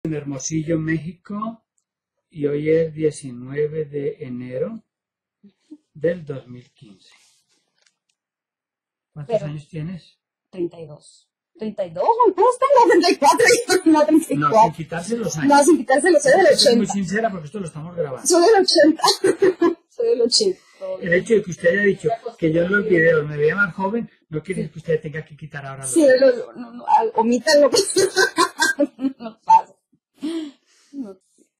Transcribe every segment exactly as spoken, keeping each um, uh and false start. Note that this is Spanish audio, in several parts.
en Hermosillo, México, y hoy es diecinueve de enero del dos mil quince. ¿Cuántos Pero, años tienes? treinta y dos. ¿treinta y dos? ¿Cuántos tengo? treinta y cuatro. No, treinta y No, cuatro. sin quitarse los años. No, sin quitárselo, soy del Soy muy ochenta. sincera porque esto lo estamos grabando. Soy del ochenta. Soy del ochenta. El hecho de que usted haya dicho que yo en los videos me veía más joven, no quiere decir Sí. que usted tenga que quitar ahora los Sí, años. lo, lo- no, no, al- omítanlo. No pasa. No.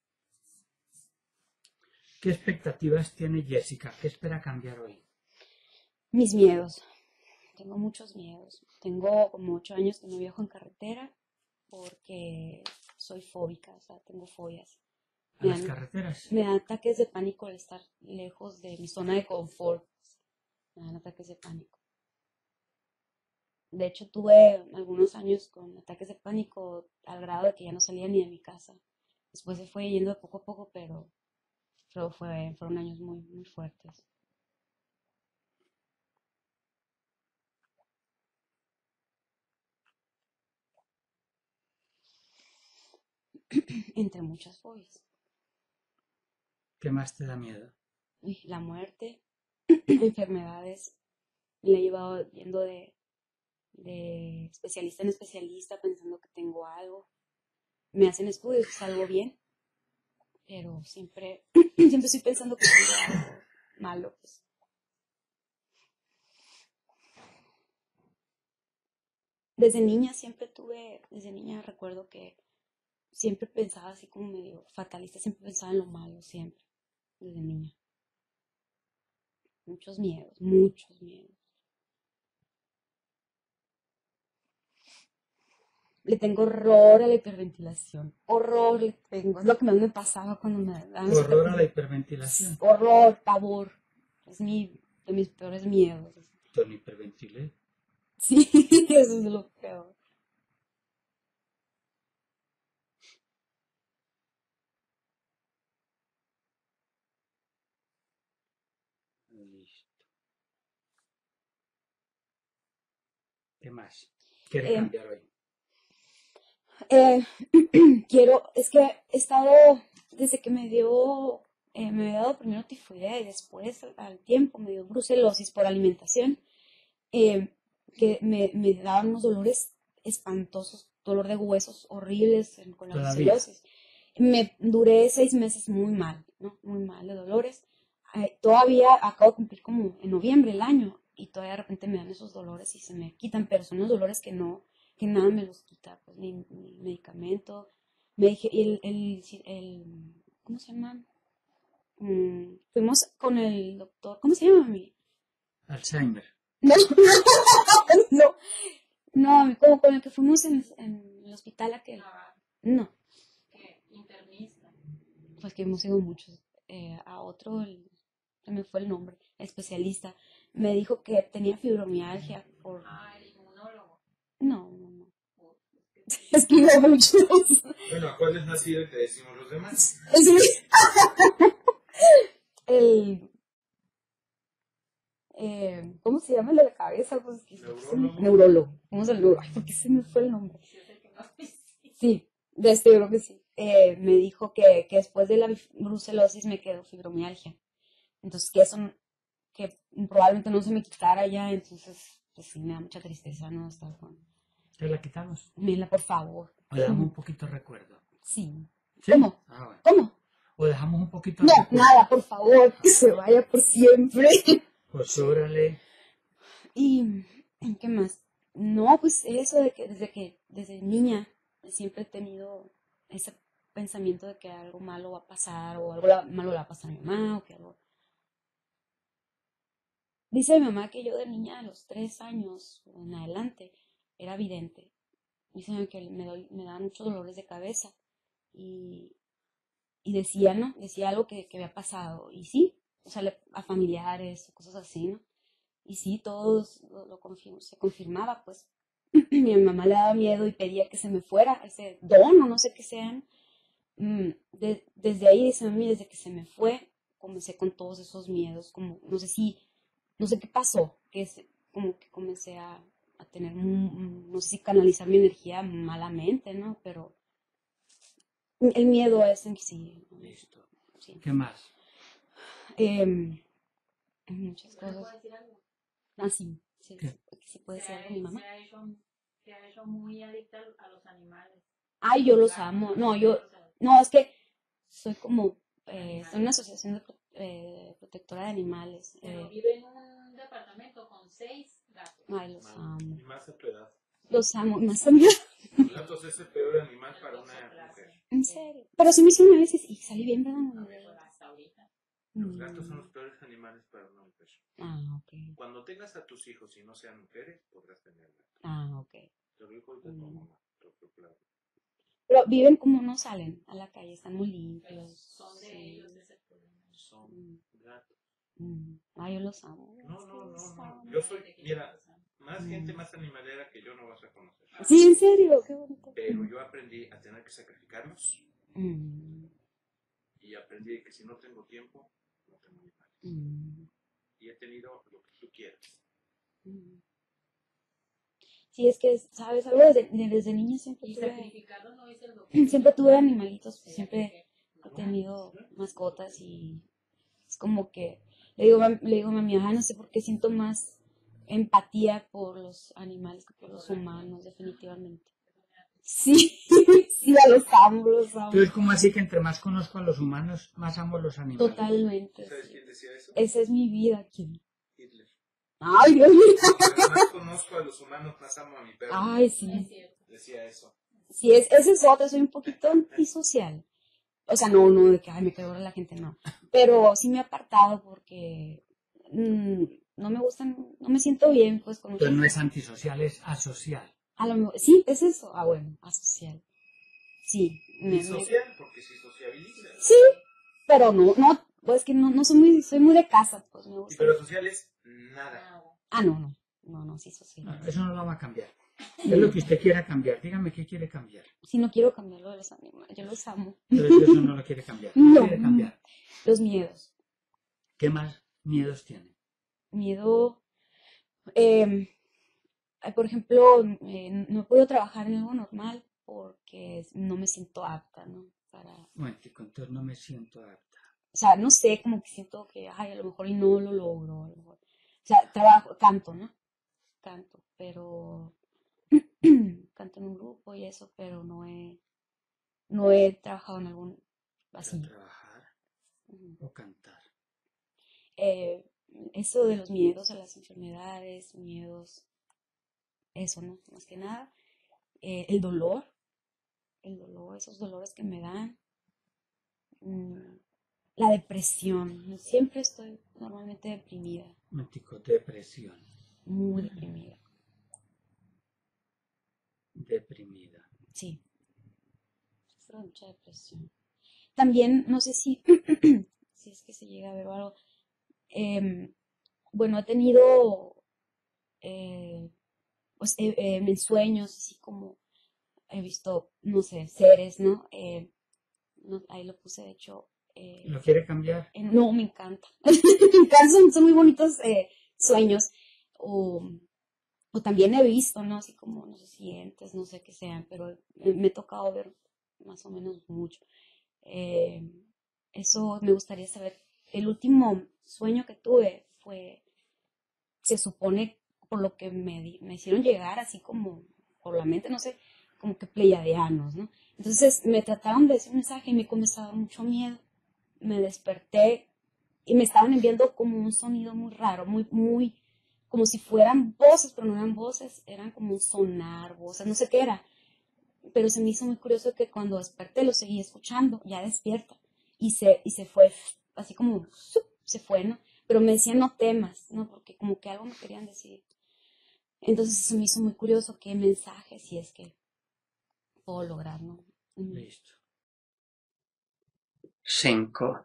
¿Qué expectativas tiene Jessica? ¿Qué espera cambiar hoy? Mis miedos. Tengo muchos miedos. Tengo como ocho años que no viajo en carretera porque soy fóbica, o sea, tengo fobias. ¿A Me las dan, carreteras? me dan ataques de pánico al estar lejos de mi zona de confort. Me dan ataques de pánico. De hecho, tuve algunos años con ataques de pánico al grado de que ya no salía ni de mi casa. Después se fue yendo de poco a poco, pero, pero fue, fueron años muy, muy fuertes. Entre muchas fobias. ¿Qué más te da miedo? Uy, la muerte, enfermedades. Me la he llevado yendo de, de especialista en especialista pensando que tengo algo. Me hacen estudios y salgo bien, pero siempre, siempre estoy pensando que tengo algo malo. Pues. Desde niña siempre tuve, desde niña recuerdo que siempre pensaba así como medio fatalista, siempre pensaba en lo malo, siempre, desde niña. Muchos miedos, muchos miedos. Le tengo horror a la hiperventilación, horror le tengo, es lo que más me pasaba cuando me daban los Horror a la ataques. hiperventilación. Horror, pavor, es mi, de mis peores miedos. Tony hiperventilé. Sí, eso es lo peor. Listo. ¿Qué más quiere Eh, cambiar hoy? eh, quiero, es que he estado, desde que me dio, eh, me había dado primero tifoidea y después al, al tiempo me dio brucelosis por alimentación, eh, que me, me daban unos dolores espantosos, dolor de huesos horribles en- con la Todavía. brucelosis. Me duré seis meses muy mal, ¿no? Muy mal de dolores. Eh, todavía acabo de cumplir como en noviembre el año y todavía de repente me dan esos dolores y se me quitan, pero son unos dolores que no, que nada me los quita, pues ni, ni medicamento. Me dije, el, el, el, ¿cómo se llama? Mm, fuimos con el doctor, ¿cómo se llama mi? Alzheimer. No, no, no, como con el que fuimos en, en el hospital aquel. No, pues que hemos ido muchos. Eh, a otro, el- se me fue el nombre, especialista, me dijo que tenía fibromialgia por... No, no, no. Es que iba muchos. Bueno, ¿cuál es así el que decimos los demás? Sí. El... eh, ¿cómo se llama el de la cabeza? Pues, que- Neurólogo. Neurólogo. ¿Cómo es el neurólogo? Ay, ¿por qué se me fue el nombre? Sí, de este yo creo que sí. Eh, me dijo que, que después de la bif- brucelosis me quedó fibromialgia. Entonces, que eso, n- que probablemente no se me quitara ya, entonces, pues sí, me da mucha tristeza, ¿no? Estar con... ¿Te la quitamos? Mila, por favor. ¿O dejamos un poquito de recuerdo? Sí. ¿Sí? ¿Cómo? Ah, bueno. ¿Cómo? ¿O dejamos un poquito de No, recuerdo? nada, por favor, que se vaya por siempre. Pues órale. ¿Y qué más? No, pues eso de que desde que, desde niña, siempre he tenido ese pensamiento de que algo malo va a pasar, o algo la- malo le va a pasar a mi mamá, o que algo... Dice mi mamá que yo de niña, a los tres años o en adelante, era vidente. Dice que me, doy- me daban muchos dolores de cabeza. Y, y decía, ¿no? Decía algo que, que había pasado. Y sí, o sea, le- a familiares, cosas así, ¿no? Y sí, todos lo, lo confirm- se confirmaba, pues. Mi mamá le daba miedo y pedía que se me fuera ese don o no sé qué sean. Mm, de- desde ahí, dice mami, desde que se me fue, comencé con todos esos miedos, como, no sé si, no sé qué pasó, que es como que comencé a, a tener, mm, mm, no sé si canalizar mi energía malamente, ¿no? Pero El miedo es en sí. Listo. Sí. ¿Qué más? Em, muchas ¿Me puedo cosas. decir algo? Ah, sí. Sí, ¿Qué? sí, sí puede Se ser ha, algo mi mamá. se ha hecho, se ha hecho muy adicta a los animales. Ay, yo los Gatos, amo. No, yo, perros, no, es que soy como, eh, animales. soy una asociación de, pro- eh, protectora de animales. Pero eh, vive en un departamento con seis gatos. ay, los Mal. amo. Y más a tu edad. Los amo, más también. Los gatos es el peor animal para una mujer. En serio. Pero sí me hicieron a veces y salí bien, ¿verdad? Hasta ahorita. Los gatos son Mm. los peores animales para una mujer. Ah, ok. Cuando tengas a tus hijos y no sean mujeres, podrás tener gatos. Ah, ok. Te lo digo ahorita como Mm. mamá. Pero, pero, claro. Pero viven como no salen a la calle, están muy limpios. Son de Sí. ellos ese problema. Son Mm. gatos. Mm. Ay, yo los amo. No, Es que no, no, los no. amo. Yo soy, mira, más Mm. gente más animalera que yo no vas a conocer. Sí, en serio, qué bonito. Pero yo aprendí a tener que sacrificarlos Mm. y aprendí que si no tengo tiempo, no tengo animales. Mm. Y he tenido lo que tú quieras. Mm. Sí, es que, ¿sabes? Algo desde, de- desde niña siempre Y tuve, sacrificarlo no es el doctor. siempre tuve animalitos, pues, siempre he tenido mascotas y es como que, le digo, a- le digo a mi mamá, no sé por qué siento más empatía por los animales que por los humanos, definitivamente. Sí, sí, a los amo, los amo. Entonces, ¿cómo así que entre más conozco a los humanos, más amo a los animales? Totalmente. ¿Sabes Sí. quién decía eso? Esa es mi vida aquí. Hitler. Ay, Dios mío. Entre más conozco a los humanos, más amo a mi perro. Ay, Es sí. cierto. Decía eso. Sí, es, esa es otra, soy un poquito antisocial. O sea, no, no, de que, ay, me quedo a la gente, no. Pero sí me he apartado porque mm, no me gustan, no me siento bien, pues, con mucha Entonces no es gente. antisocial, es asocial. A lo mejor, sí, es eso. Ah, bueno, asocial. Sí, me, Y me- social, porque si sociabiliza. sí, pero no, no, pues que no, no soy muy, soy muy de casa, pues me Y gusta. pero social es nada. Nada. Ah, no, no, no, no, sí, social. No, eso no lo va a cambiar. Es lo que usted quiera cambiar. Dígame qué quiere cambiar. Sí, no quiero cambiar lo de los animales, yo los amo. Entonces eso no lo quiere cambiar. ¿Qué No, quiere cambiar? los miedos. ¿Qué más miedos tiene? Miedo, eh, por ejemplo, eh, no puedo trabajar en algo normal porque no me siento apta, ¿no? Para, o Bueno, entonces no me siento apta. sea, no sé, como que siento que, ay, a lo mejor y no lo logro, a lo mejor. O sea, trabajo, canto, ¿no? Canto, pero canto en un grupo y eso, pero no he, no he trabajado en algún Para así. trabajar Ujú. o cantar. Eh, eso de los miedos a las enfermedades, miedos, eso, ¿no? Más que nada. Eh, el dolor, el dolor, esos dolores que me dan. Mm, la depresión. Siempre estoy normalmente deprimida, Momentico, depresión. muy deprimida. Deprimida. Sí, sufro de mucha depresión. También, no sé si, si es que se llega a ver o algo. em, bueno, he tenido eh, pues, eh, eh, en sueños, así como he visto, no sé, seres, ¿no? Eh, no, ahí lo puse, de hecho. eh, ¿Lo quiere cambiar? eh, no, me encanta. Me encanta, son, son muy bonitos eh, sueños. O, o también he visto, ¿no? Así como, no sé si entes, no sé qué sean, pero me, me he tocado ver más o menos mucho. Eh, eso me gustaría saber. El último sueño que tuve fue, se supone, por lo que me, di- me hicieron llegar, así como por la mente, no sé, como que pleiadianos, ¿no? Entonces me trataron de decir un mensaje y me comenzó a dar mucho miedo. Me desperté y me estaban enviando como un sonido muy raro, muy, muy, como si fueran voces, pero no eran voces, eran como un sonar, voces, no sé qué era. Pero se me hizo muy curioso que cuando desperté lo seguí escuchando, ya despierta, y se, y se fue, así como, ¡zup! Se fue, ¿no? Pero me decían no temas, ¿no? Porque como que algo me querían decir. Entonces se me hizo muy curioso qué mensaje, si es que puedo lograr, ¿no? Mm. Listo. Cinco.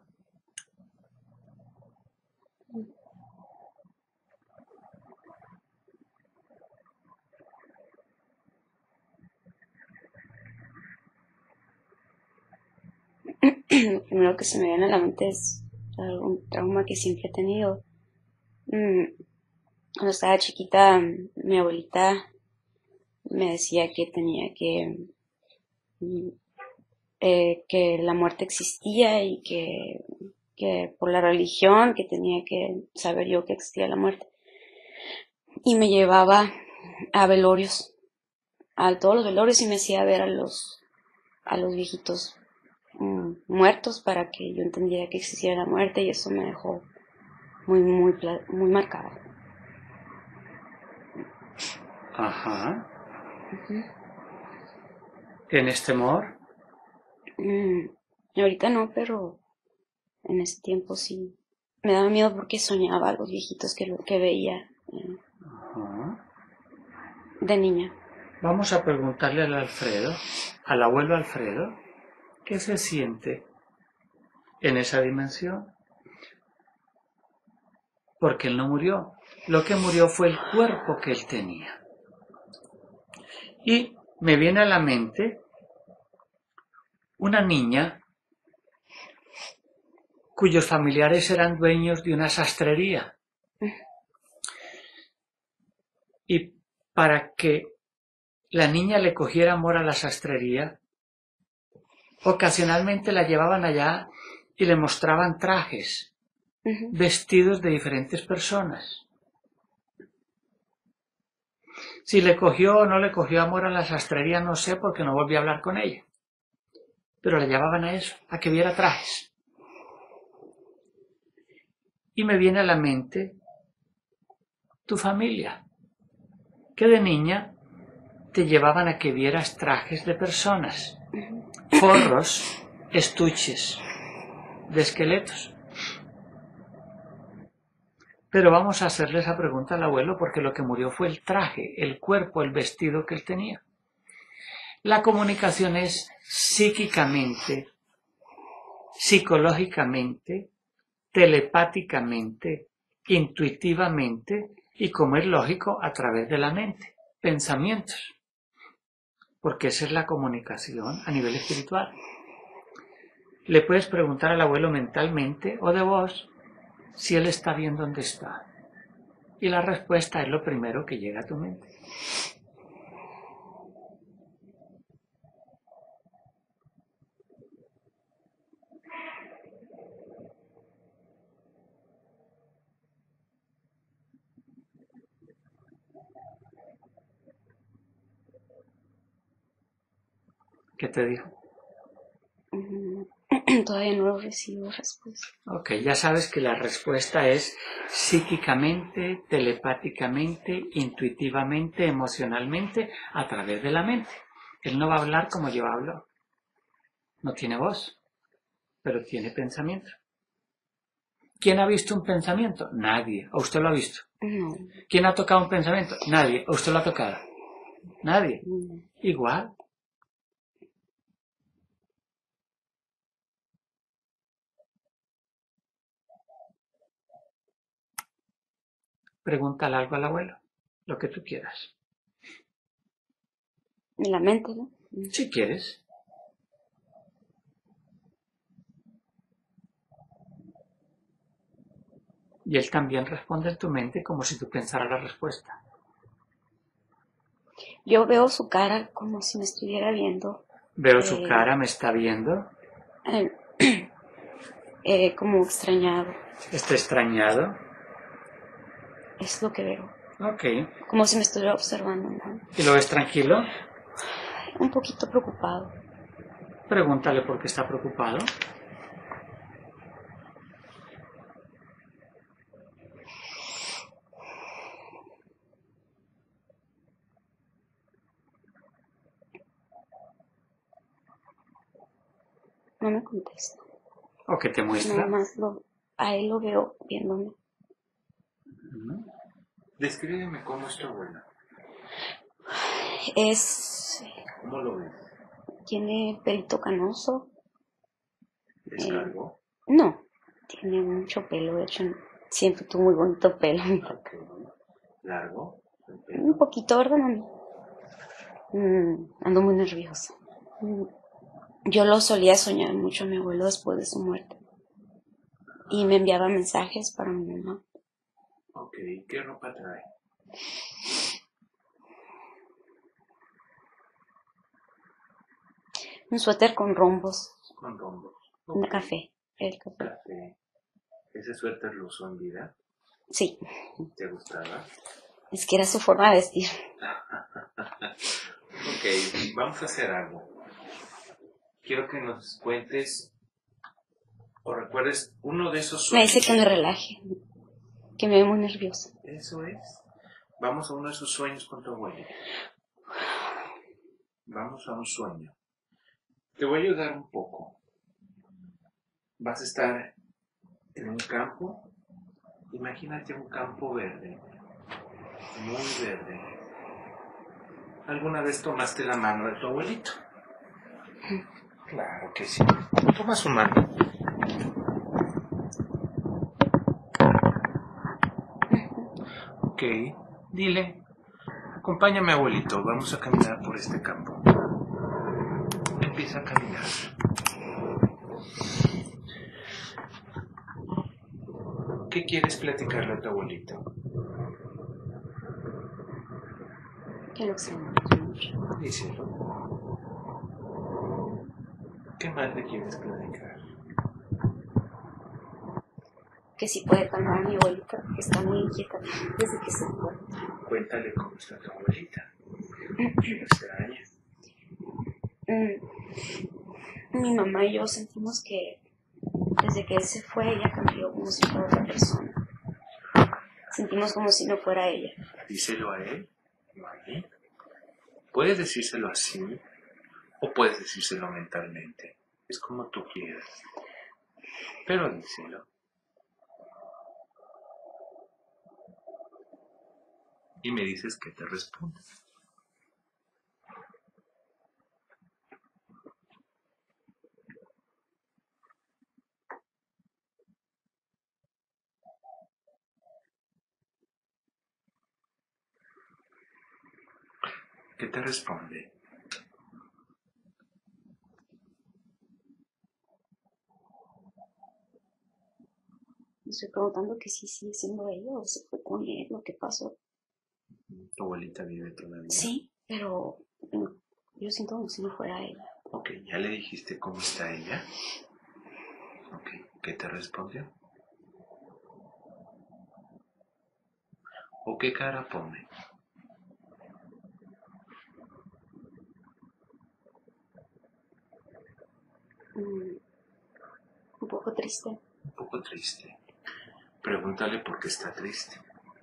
Lo primero que se me viene a la mente es algún trauma que siempre he tenido. Mm, Cuando estaba chiquita, mi abuelita me decía que tenía que mm, eh, que la muerte existía y que, que por la religión, que tenía que saber yo que existía la muerte. Y me llevaba a velorios, a todos los velorios, y me hacía ver a los, a los viejitos mm, muertos para que yo entendiera que existía la muerte, y eso me dejó muy, muy, muy marcado. Ajá. Uh-huh. ¿Tienes temor? Mm, ahorita no, pero en ese tiempo sí. Me daba miedo porque soñaba a los viejitos que, que veía eh, Ajá. de niña. Vamos a preguntarle al Alfredo, al abuelo Alfredo, ¿qué se siente en esa dimensión? Porque él no murió. Lo que murió fue el cuerpo que él tenía. Y me viene a la mente una niña cuyos familiares eran dueños de una sastrería. Y para que la niña le cogiera amor a la sastrería, ocasionalmente la llevaban allá y le mostraban trajes, Uh-huh. vestidos de diferentes personas. Si le cogió o no le cogió amor a la sastrería, no sé, porque no volví a hablar con ella. Pero la llevaban a eso, a que viera trajes. Y me viene a la mente tu familia, que de niña te llevaban a que vieras trajes de personas, forros, estuches de esqueletos. Pero vamos a hacerle esa pregunta al abuelo, porque lo que murió fue el traje, el cuerpo, el vestido que él tenía. La comunicación es psíquicamente, psicológicamente, telepáticamente, intuitivamente y, como es lógico, a través de la mente, pensamientos. Porque esa es la comunicación a nivel espiritual. Le puedes preguntar al abuelo mentalmente o de voz si él está bien donde está. Y la respuesta es lo primero que llega a tu mente. ¿Qué te dijo? Uh-huh. Todavía no recibo respuesta. Ok, ya sabes que la respuesta es psíquicamente, telepáticamente, intuitivamente, emocionalmente, a través de la mente. Él no va a hablar como yo hablo. No tiene voz, pero tiene pensamiento. ¿Quién ha visto un pensamiento? Nadie. ¿O usted lo ha visto? No. ¿Quién ha tocado un pensamiento? Nadie. ¿O usted lo ha tocado? Nadie. No. Igual. Pregúntale algo al abuelo, lo que tú quieras. En la mente, ¿no? Si quieres. Y él también responde en tu mente como si tú pensaras la respuesta. Yo veo su cara como si me estuviera viendo. Veo eh, su cara, me está viendo. Eh, eh, como extrañado. Está extrañado. Es lo que veo. Ok. Como si me estuviera observando, ¿no? ¿Y lo ves tranquilo? Un poquito preocupado. Pregúntale por qué está preocupado. No me contesta. ¿O qué te muestra? Nada más lo, a él lo veo viéndome. Uh-huh. Descríbeme cómo es tu abuela. Es... ¿Cómo lo ves? Tiene pelito canoso. ¿Es Eh, calvo? No, tiene mucho pelo. De hecho, siempre tuvo muy bonito pelo. Ok. ¿Largo? ¿El pelo? Un poquito, ¿verdad, mami? Mm, ando muy nerviosa. Mm, Yo lo solía soñar mucho a mi abuelo después de su muerte. Y me enviaba mensajes para mi mamá. Ok, ¿qué ropa trae? Un suéter con rombos. Con rombos. Un Ok. café. El café. Café. ¿Ese suéter lo usó en vida? Sí. ¿Te gustaba? Es que era su forma de vestir. Ok, vamos a hacer algo. Quiero que nos cuentes o recuerdes uno de esos Me sueños. dice que me relaje. Que me ve muy nerviosa. Eso es. Vamos a uno de esos sueños con tu abuelita. Vamos a un sueño. Te voy a ayudar un poco. Vas a estar en un campo. Imagínate un campo verde. Muy verde. ¿Alguna vez tomaste la mano de tu abuelito? Claro que sí. Toma su mano. Ok, dile, acompáñame abuelito, vamos a caminar por este campo. Empieza a caminar. ¿Qué quieres platicarle a tu abuelito? Que lo extraño mucho. Díselo. ¿Qué más le quieres platicar? Que si puede calmar a mi abuelita, que está muy inquieta desde que se fue. Cuéntale cómo está tu abuelita. ¿Qué extraña? Mm, Mi mamá y yo sentimos que desde que él se fue, ella cambió como si fuera otra persona. Sentimos como si no fuera ella. Díselo a él, no a mí. Puedes decírselo así o puedes decírselo mentalmente. Es como tú quieras. Pero díselo. Y me dices que te responde. ¿Qué te responde? Me estoy preguntando que si sigue siendo ella o se fue con él, lo que pasó. ¿Tu abuelita vive todavía? Sí, pero mm, yo siento como si no fuera ella. Ok, ¿ya le dijiste cómo está ella? Ok, ¿qué te respondió? ¿O qué cara pone? Mm, un poco triste. Un poco triste. Pregúntale por qué está triste.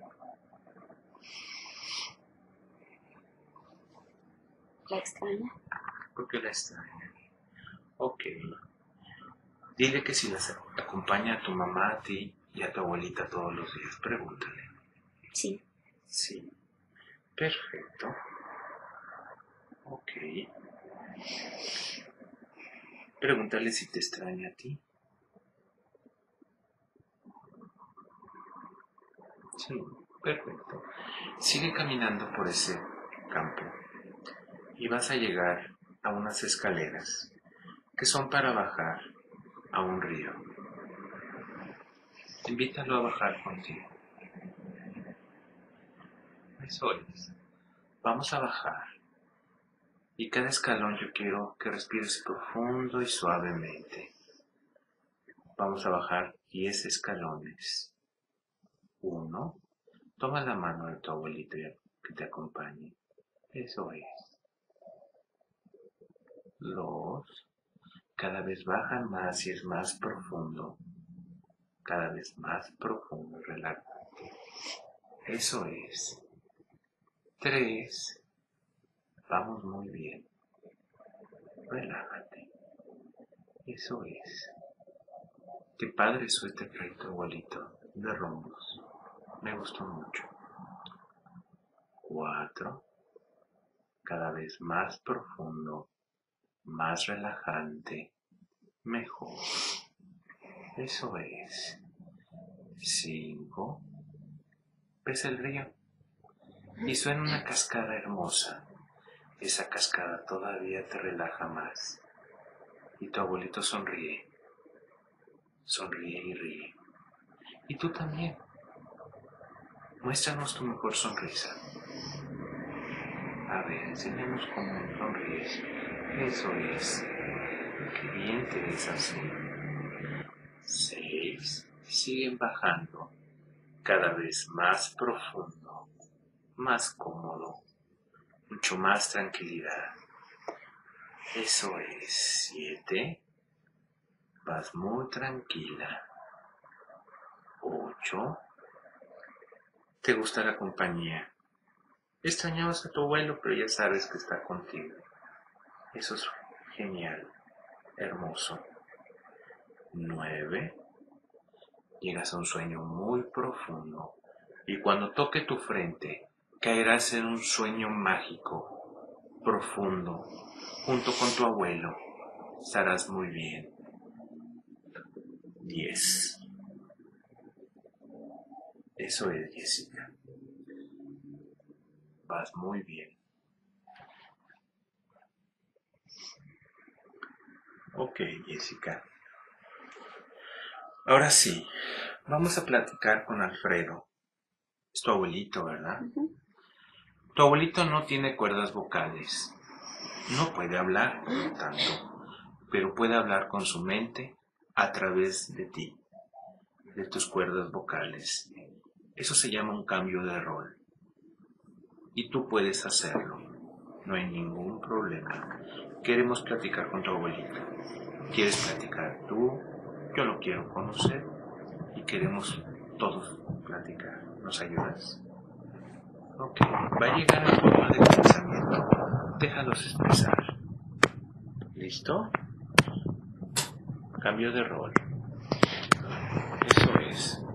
La extraña. ¿Por qué la extraña? Ok. Dile que si las acompaña a tu mamá, a ti y a tu abuelita todos los días, pregúntale. Sí. Sí. Perfecto. Ok. Pregúntale si te extraña a ti. Sí, perfecto. Sigue caminando por ese campo y vas a llegar a unas escaleras que son para bajar a un río. Invítalo a bajar contigo. Eso es. Vamos a bajar. Y cada escalón yo quiero que respires profundo y suavemente. Vamos a bajar diez escalones. Uno. Toma la mano de tu abuelito y que te acompañe. Eso es. Dos. Cada vez bajan más y es más profundo. Cada vez más profundo y relajante. Eso es. Tres. Vamos muy bien. Relájate. Eso es. Qué padre suéter trae tu abuelito de rombos. Me gustó mucho. Cuatro. Cada vez más profundo, más relajante, mejor. Eso es. Cinco. Ves el río y suena una cascada hermosa. Esa cascada todavía te relaja más. Y tu abuelito sonríe. Sonríe y ríe. Y tú también. Muéstranos tu mejor sonrisa. A ver, enséñanos cómo sonríes. Eso es. Qué bien te ves así. Seis. Siguen bajando. Cada vez más profundo. Más cómodo. Mucho más tranquilidad. Eso es. Siete. Vas muy tranquila. Ocho. ¿Te gusta la compañía? Extrañabas a tu abuelo, pero ya sabes que está contigo. Eso es genial. Hermoso. Nueve. Llegas a un sueño muy profundo. Y cuando toque tu frente, caerás en un sueño mágico, profundo, junto con tu abuelo. Estarás muy bien. Diez. Eso es, Jessica. Vas muy bien. Ok, Jessica. Ahora sí, vamos a platicar con Alfredo. Es tu abuelito, ¿verdad? Ujú. Tu abuelito no tiene cuerdas vocales. No puede hablar, por lo tanto, pero puede hablar con su mente a través de ti, de tus cuerdas vocales. Eso se llama un cambio de rol. Y tú puedes hacerlo. No hay ningún problema. Queremos platicar con tu abuelito. ¿Quieres platicar tú? Yo lo quiero conocer. Y queremos todos platicar. ¿Nos ayudas? Ok. Va a llegar en forma de pensamiento. Déjalos expresar. ¿Listo? Cambio de rol. Eso es.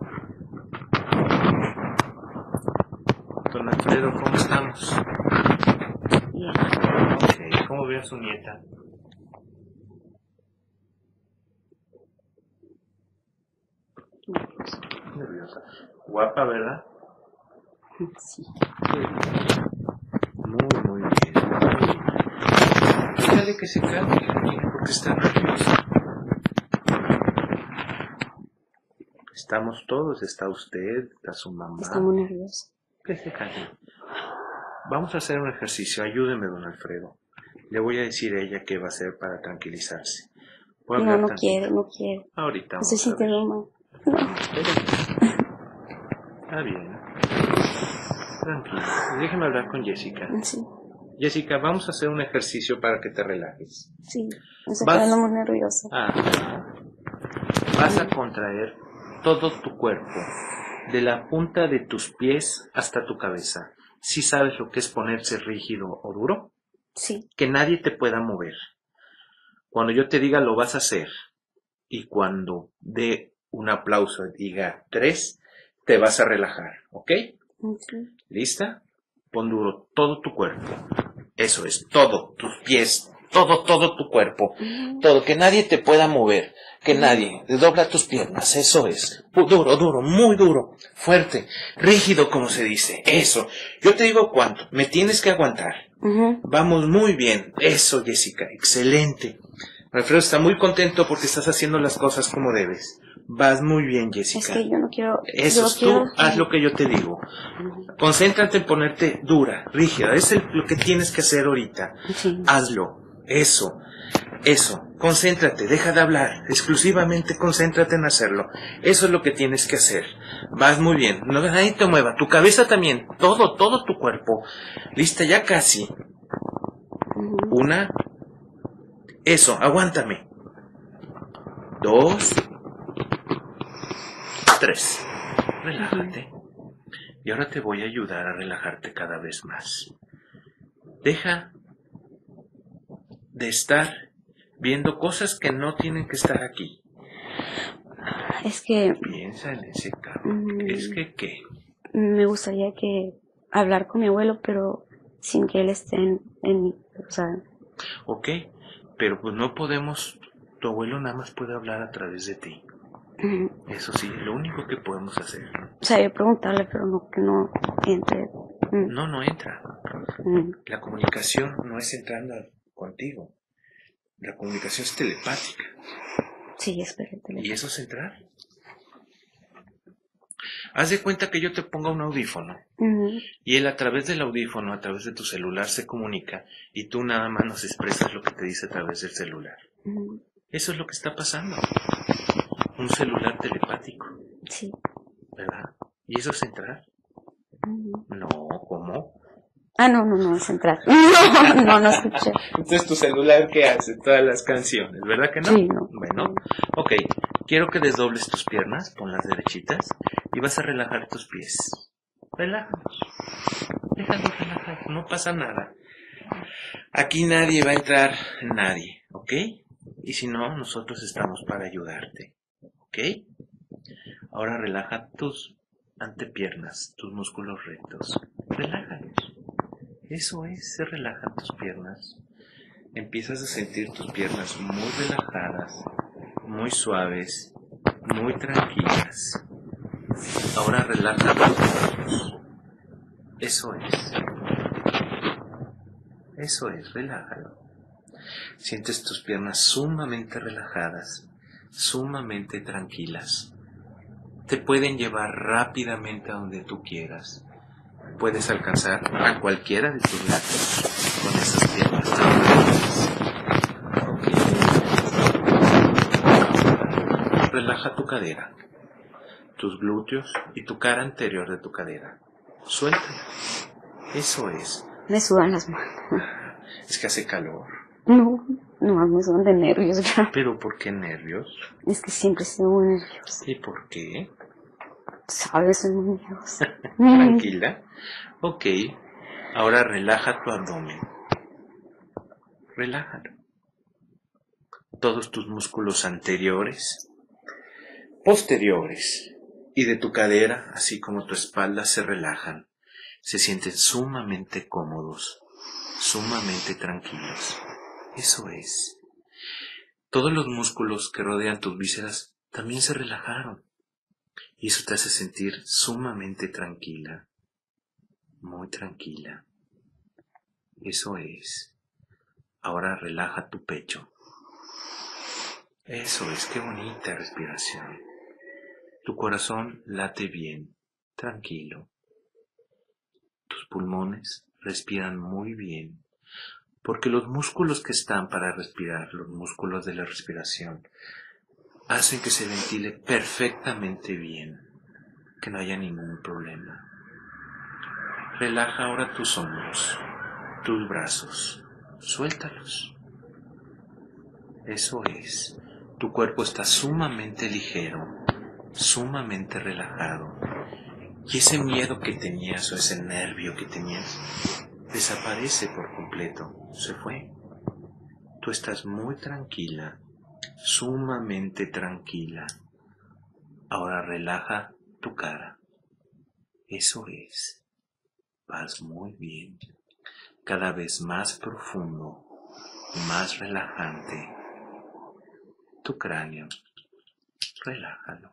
Don Alfredo, ¿cómo estamos? Bien. Ok. ¿Cómo ve a su nieta? Nerviosa. Guapa, ¿verdad? Sí. Muy, muy bien. Muy bien. Dígale que se calme, porque está nerviosa. Estamos todos, está usted, está su mamá. Está muy nerviosa. Que se calme. Vamos a hacer un ejercicio. Ayúdeme, don Alfredo. Le voy a decir a ella qué va a hacer para tranquilizarse. ¿Puedo No, hablar no tantito? quiere, no quiere. Ahorita Me estoy vamos a ver. sintiendo mal. No. Está bien. Tranquilo. Déjeme hablar con Jessica. Sí, Jessica, vamos a hacer un ejercicio para que te relajes. sí. Me estoy Vas- quedando muy nerviosa. Ah. Vas a contraer todo tu cuerpo, de la punta de tus pies hasta tu cabeza. ¿Sí sabes lo que es ponerse rígido o duro? Sí. Que nadie te pueda mover. Cuando yo te diga lo vas a hacer, y cuando dé un aplauso y diga tres, te vas a relajar, ¿ok? Okay. ¿Lista? Pon duro todo tu cuerpo. Eso es, todo, tus pies, todo, todo tu cuerpo. Ujú. Todo, que nadie te pueda mover, que nadie, dobla tus piernas, eso es. Duro, duro, muy duro, fuerte, rígido como se dice, eso. Yo te digo cuánto, me tienes que aguantar. Ujú. Vamos muy bien, eso Jessica, excelente. Alfredo está muy contento porque estás haciendo las cosas como debes. Vas muy bien, Jessica. Es que yo no quiero. Eso yo es, tú quiero... haz lo que yo te digo. Ujú. Concéntrate en ponerte dura, rígida. Es el- lo que tienes que hacer ahorita. Sí. Hazlo. Eso. Eso. Concéntrate. Deja de hablar. Exclusivamente concéntrate en hacerlo. Eso es lo que tienes que hacer. Vas muy bien. No, nadie te mueva. Tu cabeza también. Todo, todo tu cuerpo. Lista, ya casi. Ujú. Una. Eso. Aguántame. Dos. Tres. Relájate. Y ahora te voy a ayudar a relajarte cada vez más. Deja de estar viendo cosas que no tienen que estar aquí. Es que Piensa en ese carro. Mm. ¿Es que qué? me gustaría que hablar con mi abuelo, pero sin que él esté en, en mi. O sea, Ok, pero pues no podemos... Tu abuelo nada más puede hablar a través de ti. ujú. Eso sí, es lo único que podemos hacer. O sea, yo preguntarle, pero no que no entre. Mm, No, no entra. mm. La comunicación no es entrando contigo. La comunicación es telepática. Sí, espérate. ¿Y eso es entrar? Haz de cuenta que yo te ponga un audífono Ujú. y él a través del audífono, a través de tu celular se comunica y tú nada más nos expresas lo que te dice a través del celular. Ujú. Eso es lo que está pasando. Un celular telepático, Sí. ¿verdad? ¿Y eso es entrar? Ujú. No, ¿cómo? Ah, no, no, no, es entrar. No, no, no escuché. Entonces tu celular, ¿qué hace? Todas las canciones, ¿verdad que no? Sí, no. Bueno, ok. Quiero que desdobles tus piernas, ponlas derechitas y vas a relajar tus pies. Relájalos. Déjalos relajar, no pasa nada. Aquí nadie va a entrar, nadie, ¿ok? Y si no, nosotros estamos para ayudarte, ¿ok? Ahora relaja tus antepiernas, tus músculos rectos. Relájalos. Eso es, se relajan tus piernas. Empiezas a sentir tus piernas muy relajadas, muy suaves, muy tranquilas. Ahora relaja tus brazos. Eso es. Eso es, relájalo. Sientes tus piernas sumamente relajadas, sumamente tranquilas. Te pueden llevar rápidamente a donde tú quieras. Puedes alcanzar a cualquiera de tus lados con esas piernas tranquilas. Ok. Relaja tu cadera, tus glúteos y tu cara anterior de tu cadera. Suéltala. Eso es. Me sudan las manos. Es que hace calor. No, no, me sudan de nervios ya. ¿Pero por qué nervios? Es que siempre estoy muy nerviosa. ¿Y por qué? Sabes, soy muy nerviosa. Tranquila. Ok. Ahora relaja tu abdomen. Relájalo. Todos tus músculos anteriores, posteriores y de tu cadera, así como tu espalda, se relajan. Se sienten sumamente cómodos, sumamente tranquilos. Eso es. Todos los músculos que rodean tus vísceras también se relajaron. Y eso te hace sentir sumamente tranquila, muy tranquila. Eso es. Ahora relaja tu pecho. Eso es, qué bonita respiración. Tu corazón late bien, tranquilo. Tus pulmones respiran muy bien, porque los músculos que están para respirar, los músculos de la respiración, hacen que se ventile perfectamente bien, que no haya ningún problema. Relaja ahora tus hombros, tus brazos, suéltalos. Eso es. Tu cuerpo está sumamente ligero, sumamente relajado. Y ese miedo que tenías o ese nervio que tenías desaparece por completo, se fue. Tú estás muy tranquila, sumamente tranquila. Ahora relaja tu cara. Eso es. Vas muy bien. Cada vez más profundo, más relajante. Tu cráneo, relájalo.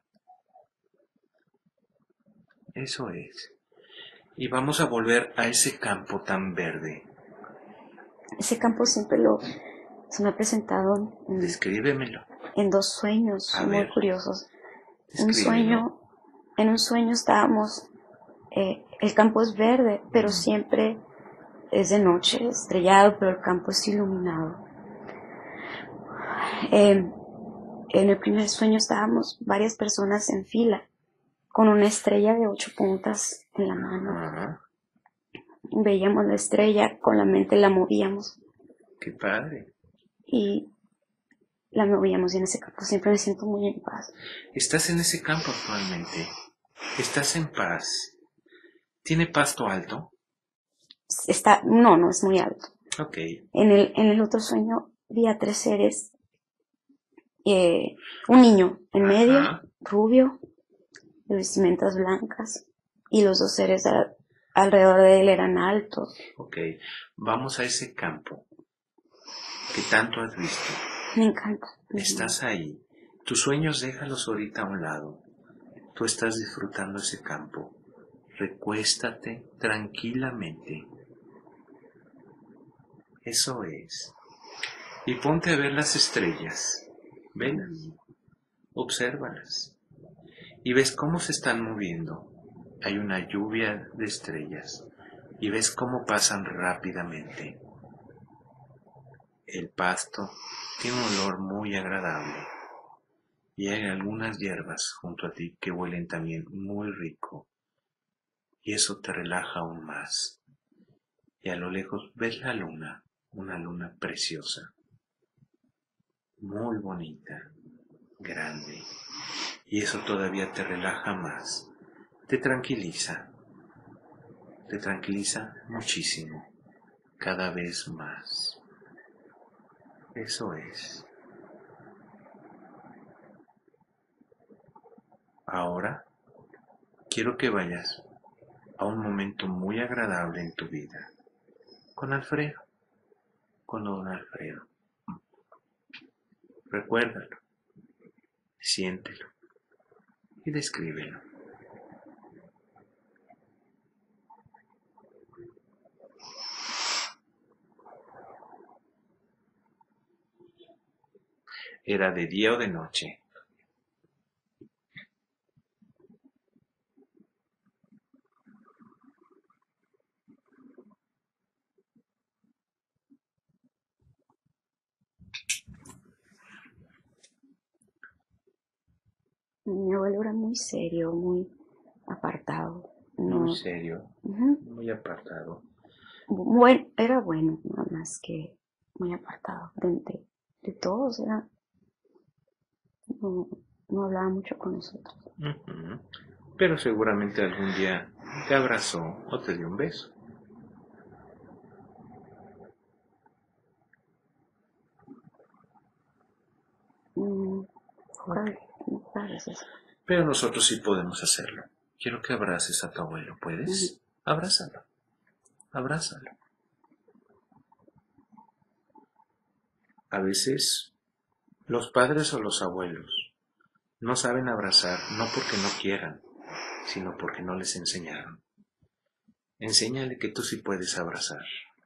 Eso es. Y vamos a volver a ese campo tan verde. Ese campo siempre lo se me ha presentado en, Descríbemelo. en dos sueños A muy ver. curiosos. Un Descríbelo. sueño, en un sueño estábamos, eh, el campo es verde, pero Mm. siempre es de noche, estrellado, pero el campo es iluminado. Eh, en el primer sueño estábamos varias personas en fila, con una estrella de ocho puntas en la mano. Ajá. Veíamos la estrella, con la mente la movíamos Qué padre. y la movíamos y en ese campo siempre me siento muy en paz. Estás en ese campo actualmente. Estás en paz. ¿Tiene pasto alto? Está, no, no es muy alto. Ok. En el, en el otro sueño vi a tres seres, eh, un niño en Ajá. medio, rubio, de vestimentas blancas, y los dos seres a- alrededor de él eran altos. Ok. Vamos a ese campo que tanto has visto. Me encanta. Estás ahí. Tus sueños déjalos ahorita a un lado. Tú estás disfrutando ese campo. Recuéstate tranquilamente. Eso es. Y ponte a ver las estrellas. Velas. Obsérvalas. y ves cómo se están moviendo. Hay una lluvia de estrellas y ves cómo pasan rápidamente. El pasto tiene un olor muy agradable y hay algunas hierbas junto a ti que huelen también muy rico y eso te relaja aún más. Y a lo lejos ves la luna, una luna preciosa, muy bonita, grande, y eso todavía te relaja más, te tranquiliza, te tranquiliza muchísimo, cada vez más. Eso es. Ahora quiero que vayas a un momento muy agradable en tu vida, con Alfredo, con don Alfredo. Recuérdalo, siéntelo y descríbelo. ¿Era de día o de noche? Mi abuelo era muy serio, muy apartado. No, Muy serio, ujú. muy apartado. Bueno, era bueno, nada más que muy apartado de, de, de todos. Era, no, no hablaba mucho con nosotros. Ujú. Pero seguramente algún día te abrazó o te dio un beso. Mm, pocas- pocas veces. Pero nosotros sí podemos hacerlo. Quiero que abraces a tu abuelo. ¿Puedes? Ujú. Abrázalo. Abrázalo. A veces los padres o los abuelos no saben abrazar, no porque no quieran, sino porque no les enseñaron. Enséñale que tú sí puedes abrazar.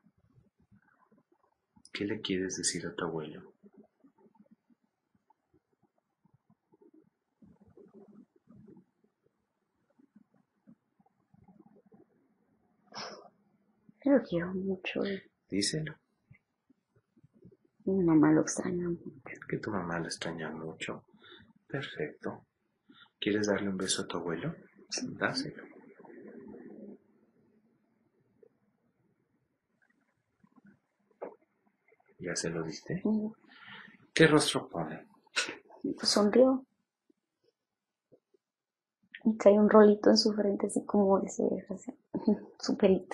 ¿Qué le quieres decir a tu abuelo? Lo quiero mucho y Díselo, mi mamá lo extraña mucho. que tu mamá lo extraña mucho. Perfecto. ¿Quieres darle un beso a tu abuelo? Dáselo. ¿Ya se lo diste? Mm, ¿Qué rostro pone? Pues sonrió y trae un rolito en su frente, así como ese, así, su pelito.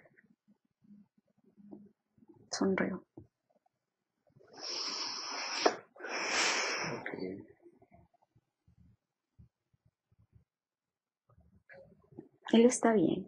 Sonrió. Ok. Él está bien.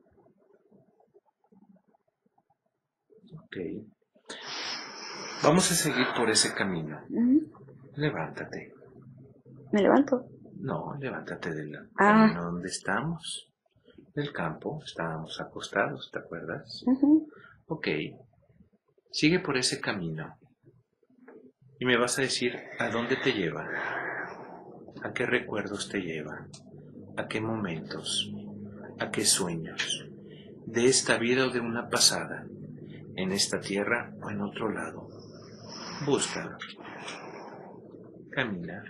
Ok. Vamos a seguir por ese camino. Ujú. Levántate. Me levanto. No, levántate del Ah. camino donde estamos. Del campo. Estábamos acostados, ¿te acuerdas? Ujú. Ok. Sigue por ese camino. Y me vas a decir a dónde te lleva. A qué recuerdos te lleva. A qué momentos. A qué sueños. De esta vida o de una pasada. En esta tierra o en otro lado. Búscalo. Camina.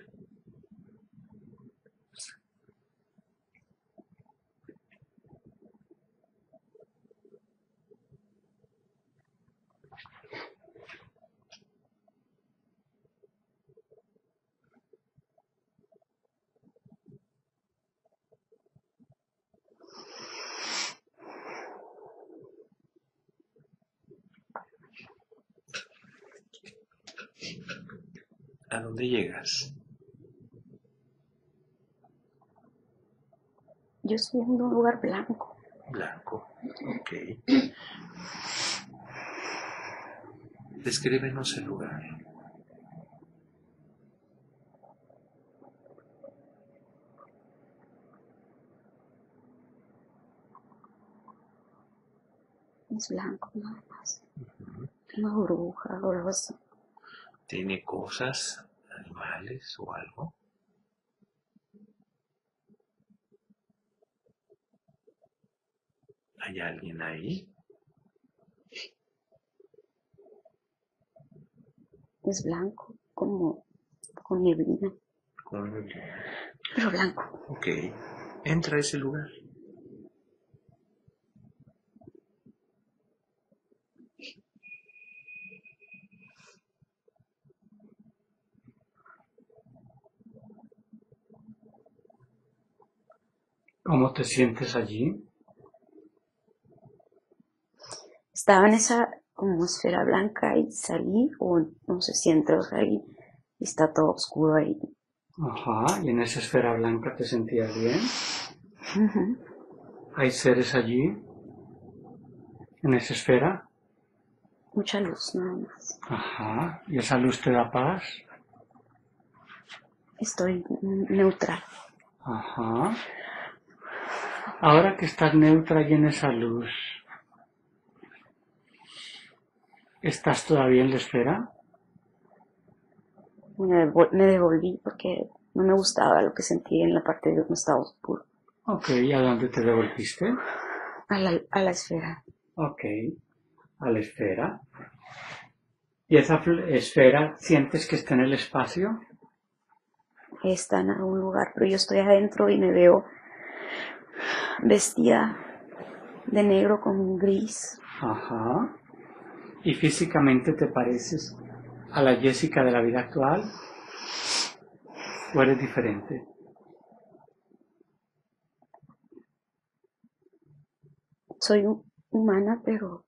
¿A dónde llegas? Yo estoy en un lugar blanco. Blanco. Ok. Descríbenos el lugar. Es blanco nada más. Una bruja o algo así. ¿Tiene cosas, animales o algo? ¿Hay alguien ahí? Es blanco, como con neblina, Con- pero blanco. Ok. Entra a ese lugar. ¿Cómo te sientes allí? Estaba en esa como esfera blanca y salí, o no sé si entré o salí, y está todo oscuro ahí. Ajá, y en esa esfera blanca te sentías bien. Ujú. ¿Hay seres allí? ¿En esa esfera? Mucha luz nada más. Ajá, ¿y esa luz te da paz? Estoy neutral. Ajá. Ahora que estás neutra y en esa luz, ¿estás todavía en la esfera? Me, devol- me devolví porque no me gustaba lo que sentí en la parte de donde estaba oscuro. Ok, ¿y a dónde te devolviste? A la, a la esfera. Ok, a la esfera. ¿Y esa fl- esfera sientes que está en el espacio? Está en algún lugar, pero yo estoy adentro y me veo vestida de negro con gris. Ajá. ¿Y físicamente te pareces a la Jessica de la vida actual? ¿O eres diferente? Soy hu- humana, pero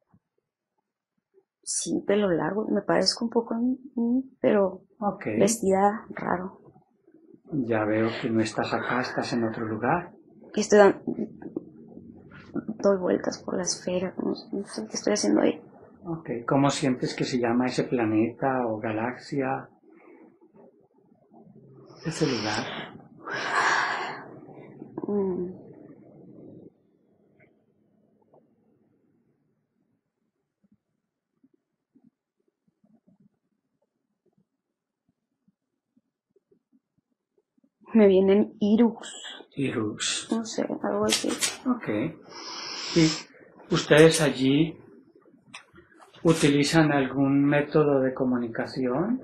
sin pelo largo. Me parezco un poco a mí, pero Ok, vestida raro. ya veo que no estás acá, estás en otro lugar. Y estoy dan- doy vueltas por la esfera, no, no sé qué estoy haciendo ahí. Ok, ¿cómo sientes que se llama ese planeta o galaxia? Ese lugar. Mm, Me vienen Irux, Irux. no sé, algo así. Ok. ¿Y ustedes allí utilizan algún método de comunicación?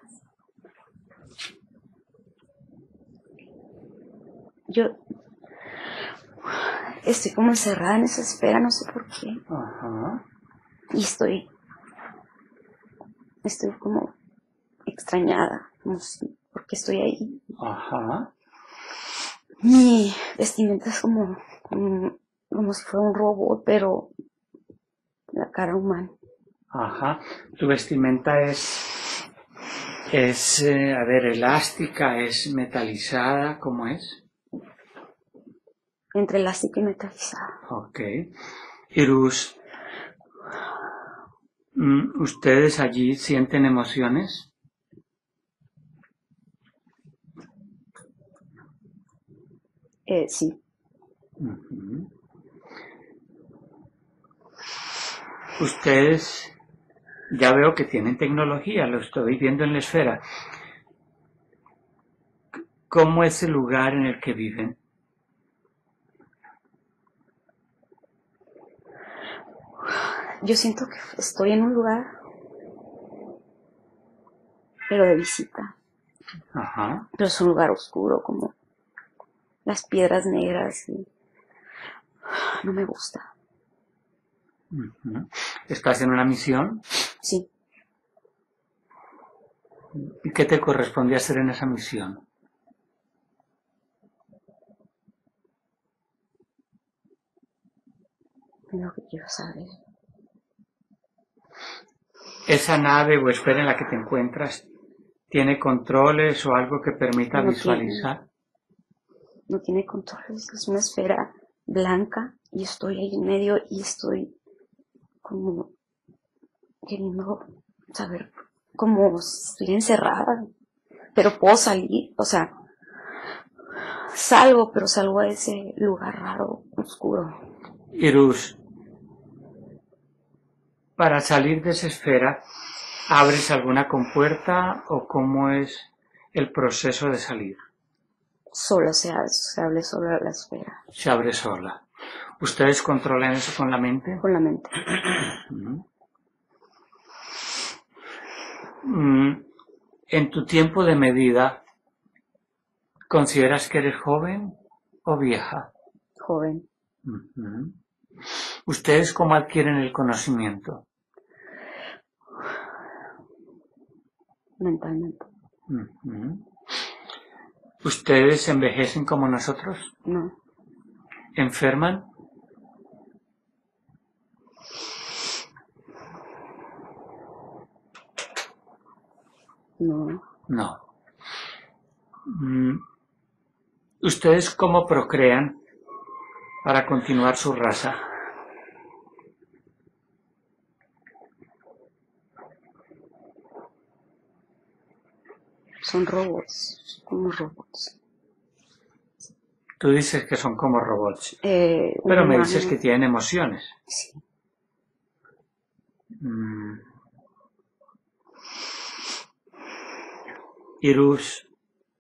Yo estoy como encerrada en esa esfera, no sé por qué. Ajá. Y estoy, estoy como extrañada, no sé por qué estoy ahí. Ajá. Mi vestimenta es como, como, como si fuera un robot, pero la cara humana. Ajá. Tu vestimenta es, es, eh, a ver, elástica, es metalizada, ¿cómo es? Entre elástica y metalizada. Ok. Irus, mm, ¿ustedes allí sienten emociones? Eh, sí, Ujú. Ustedes, ya veo que tienen tecnología, lo estoy viendo en la esfera. ¿Cómo es el lugar en el que viven? yo siento que estoy en un lugar, pero de visita. Ajá. Pero es un lugar oscuro, como las piedras negras. Y no me gusta. Ujú. ¿Estás en una misión? Sí, ¿Y qué te corresponde hacer en esa misión? es lo que quiero saber. ¿Esa nave o esfera en la que te encuentras tiene controles o algo que permita No visualizar? No tiene controles, es una esfera blanca y estoy ahí en medio y estoy como queriendo saber cómo estoy encerrada, pero puedo salir, o sea, salgo, pero salgo a ese lugar raro, oscuro. Irus, para salir de esa esfera, ¿abres alguna compuerta o cómo es el proceso de salir? Solo se, abre- se abre solo la esfera. Se abre sola. ¿Ustedes controlan eso con la mente? Con la mente. Mm. En tu tiempo de medida, ¿consideras que eres joven o vieja? Joven. Uh-huh. ¿Ustedes cómo adquieren el conocimiento? Mentalmente. Uh-huh. ¿Ustedes envejecen como nosotros? No. ¿Enferman? No. No. Mm. ¿Ustedes cómo procrean para continuar su raza? Son robots, como robots. Tú dices que son como robots, Eh, pero me humano. dices que tienen emociones. Sí. Mm. Irus,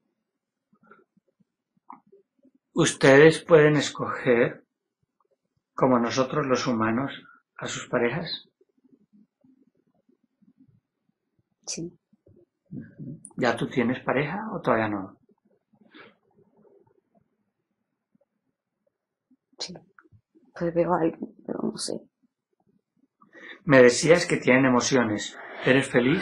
¿ustedes pueden escoger, como nosotros los humanos, a sus parejas? Sí. ¿Ya tú tienes pareja o todavía no? Sí. Pues veo a alguien, pero no sé. Me decías que tienen emociones. ¿Eres feliz?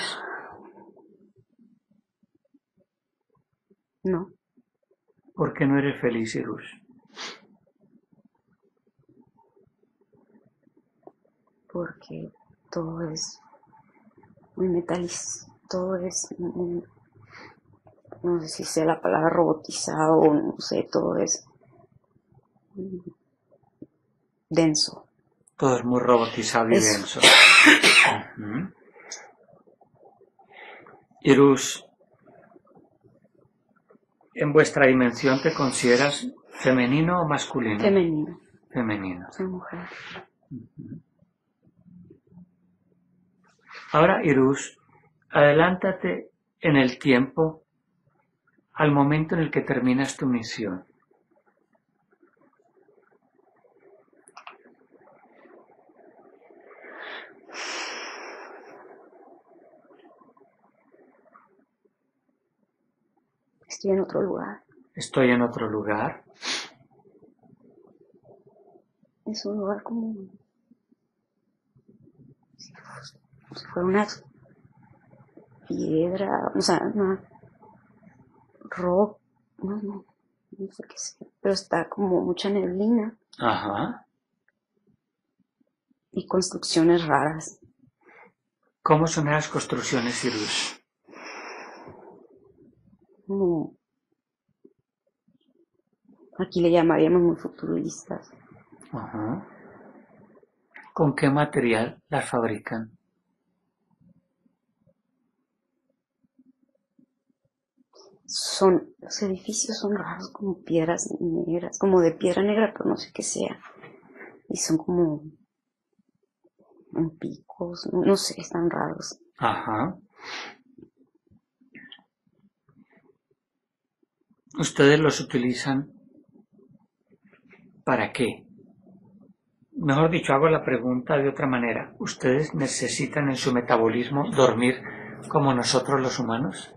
No. ¿Por qué no eres feliz, Irus? Porque todo es muy metalizado, todo es muy, no sé si sea la palabra robotizado o no sé, todo es denso. Todo es muy robotizado y Eso. denso. Uh-huh. Irus, ¿en vuestra dimensión te consideras femenino o masculino? Femenino. Femenino. Soy mujer. Uh-huh. Ahora, Irus, adelántate en el tiempo al momento en el que terminas tu misión. Estoy en otro lugar. Estoy en otro lugar. Es un lugar como si fuera una piedra, o sea, una rock, no, no, no sé qué sea, pero está como mucha neblina. Ajá. Y construcciones raras. ¿Cómo son las construcciones, Irus? Como aquí le llamaríamos muy futuristas. Ajá. ¿Con qué material las fabrican? Son, los edificios son raros, como piedras negras, como de piedra negra, pero no sé qué sea. Y son como en picos, no, no sé, están raros. Ajá. ¿Ustedes los utilizan para qué? Mejor dicho, hago la pregunta de otra manera. ¿Ustedes necesitan en su metabolismo dormir como nosotros los humanos?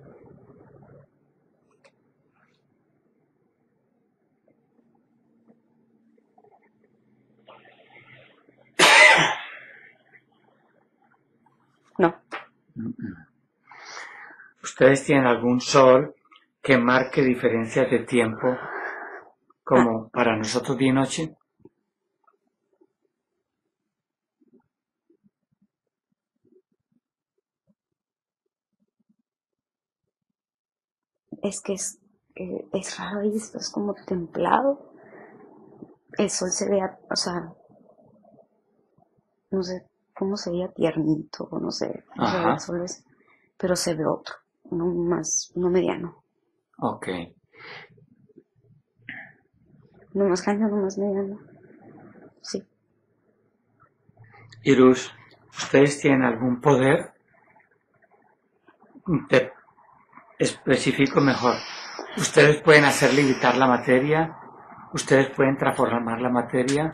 No. ¿Ustedes tienen algún sol que marque diferencias de tiempo como ah. para nosotros día y noche? Es que es, eh, es raro y esto es como templado. El sol se ve, o sea, no sé cómo se veía tiernito, no sé, o sea, el sol es, pero se ve otro, uno más, uno mediano. Ok. Uno más grande, uno más mediano. Sí. Irus, ¿ustedes tienen algún poder? Te especifico mejor. ¿Ustedes pueden hacer levitar la materia ¿Ustedes pueden transformar la materia?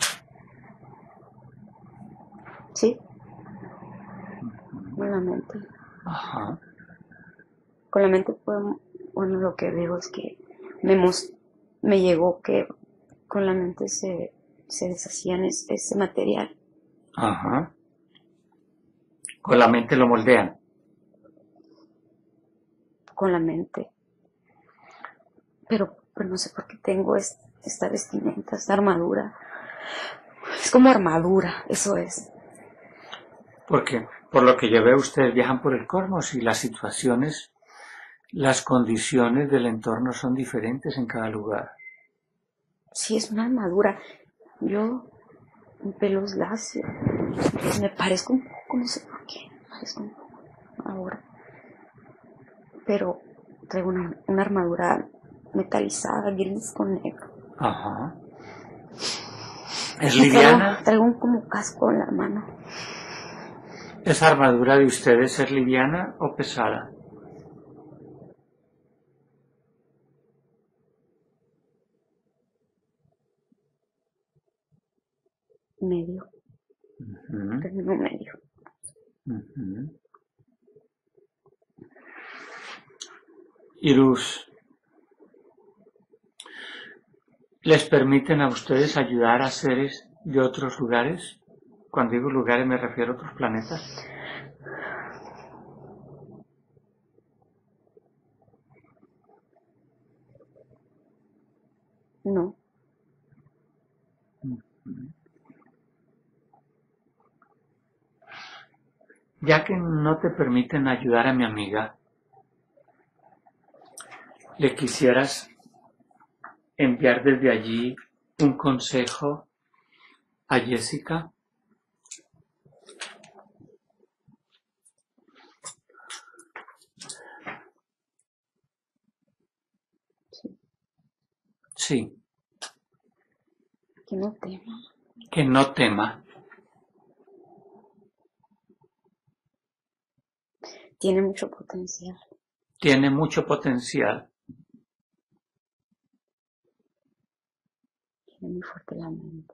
Sí, con la mente. Ajá. Con la mente, puedo, bueno, lo que veo es que me, mos- me llegó que con la mente se, se deshacían es- ese material. Ajá. Con la mente lo moldean. Con la mente. Pero, pero no sé por qué tengo es- esta vestimenta, esta armadura. Es como armadura, eso es. Porque, por lo que yo veo, ustedes viajan por el cosmos y las situaciones, las condiciones del entorno son diferentes en cada lugar. Sí, es una armadura. Yo, mi pelo es lacio. Me parezco un poco, no sé por qué. Me parezco un poco ahora. Pero traigo una, una armadura metalizada, gris con negro. Ajá. ¿Es Traigo, liviana? traigo un como casco en la mano. ¿Esa armadura de ustedes es liviana o pesada? Medio, Ujú, término medio. ujú. Irus, ¿les permiten a ustedes ayudar a seres de otros lugares? Cuando digo lugares me refiero a otros planetas. No, Ya que no te permiten ayudar a mi amiga, ¿le quisieras enviar desde allí un consejo a Jessica? Sí, que no tema. que no tema. Tiene mucho potencial. Tiene mucho potencial. Tiene muy fuerte la mente.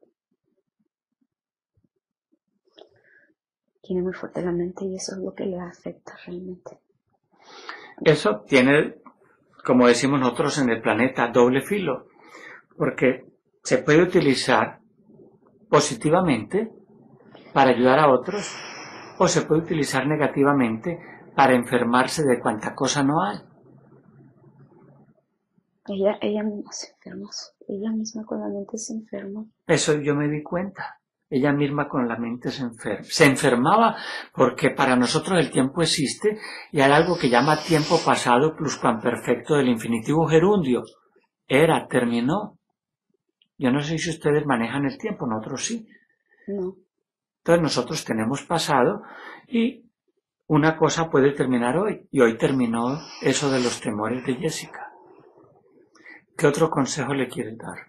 Tiene muy fuerte la mente y eso es lo que le afecta realmente. Eso tiene, como decimos nosotros en el planeta, doble filo, porque se puede utilizar positivamente para ayudar a otros o se puede utilizar negativamente para enfermarse de cuanta cosa no hay. Ella, ella misma se enferma. Ella misma con la mente se enferma. Eso yo me di cuenta. Ella misma con la mente se enferma. Se enfermaba porque para nosotros el tiempo existe y hay algo que llama tiempo pasado pluscuamperfecto del infinitivo gerundio. Era, terminó. Yo no sé si ustedes manejan el tiempo, nosotros sí. No. Entonces nosotros tenemos pasado y una cosa puede terminar hoy. Y hoy terminó eso de los temores de Jessica. ¿Qué otro consejo le quieren dar?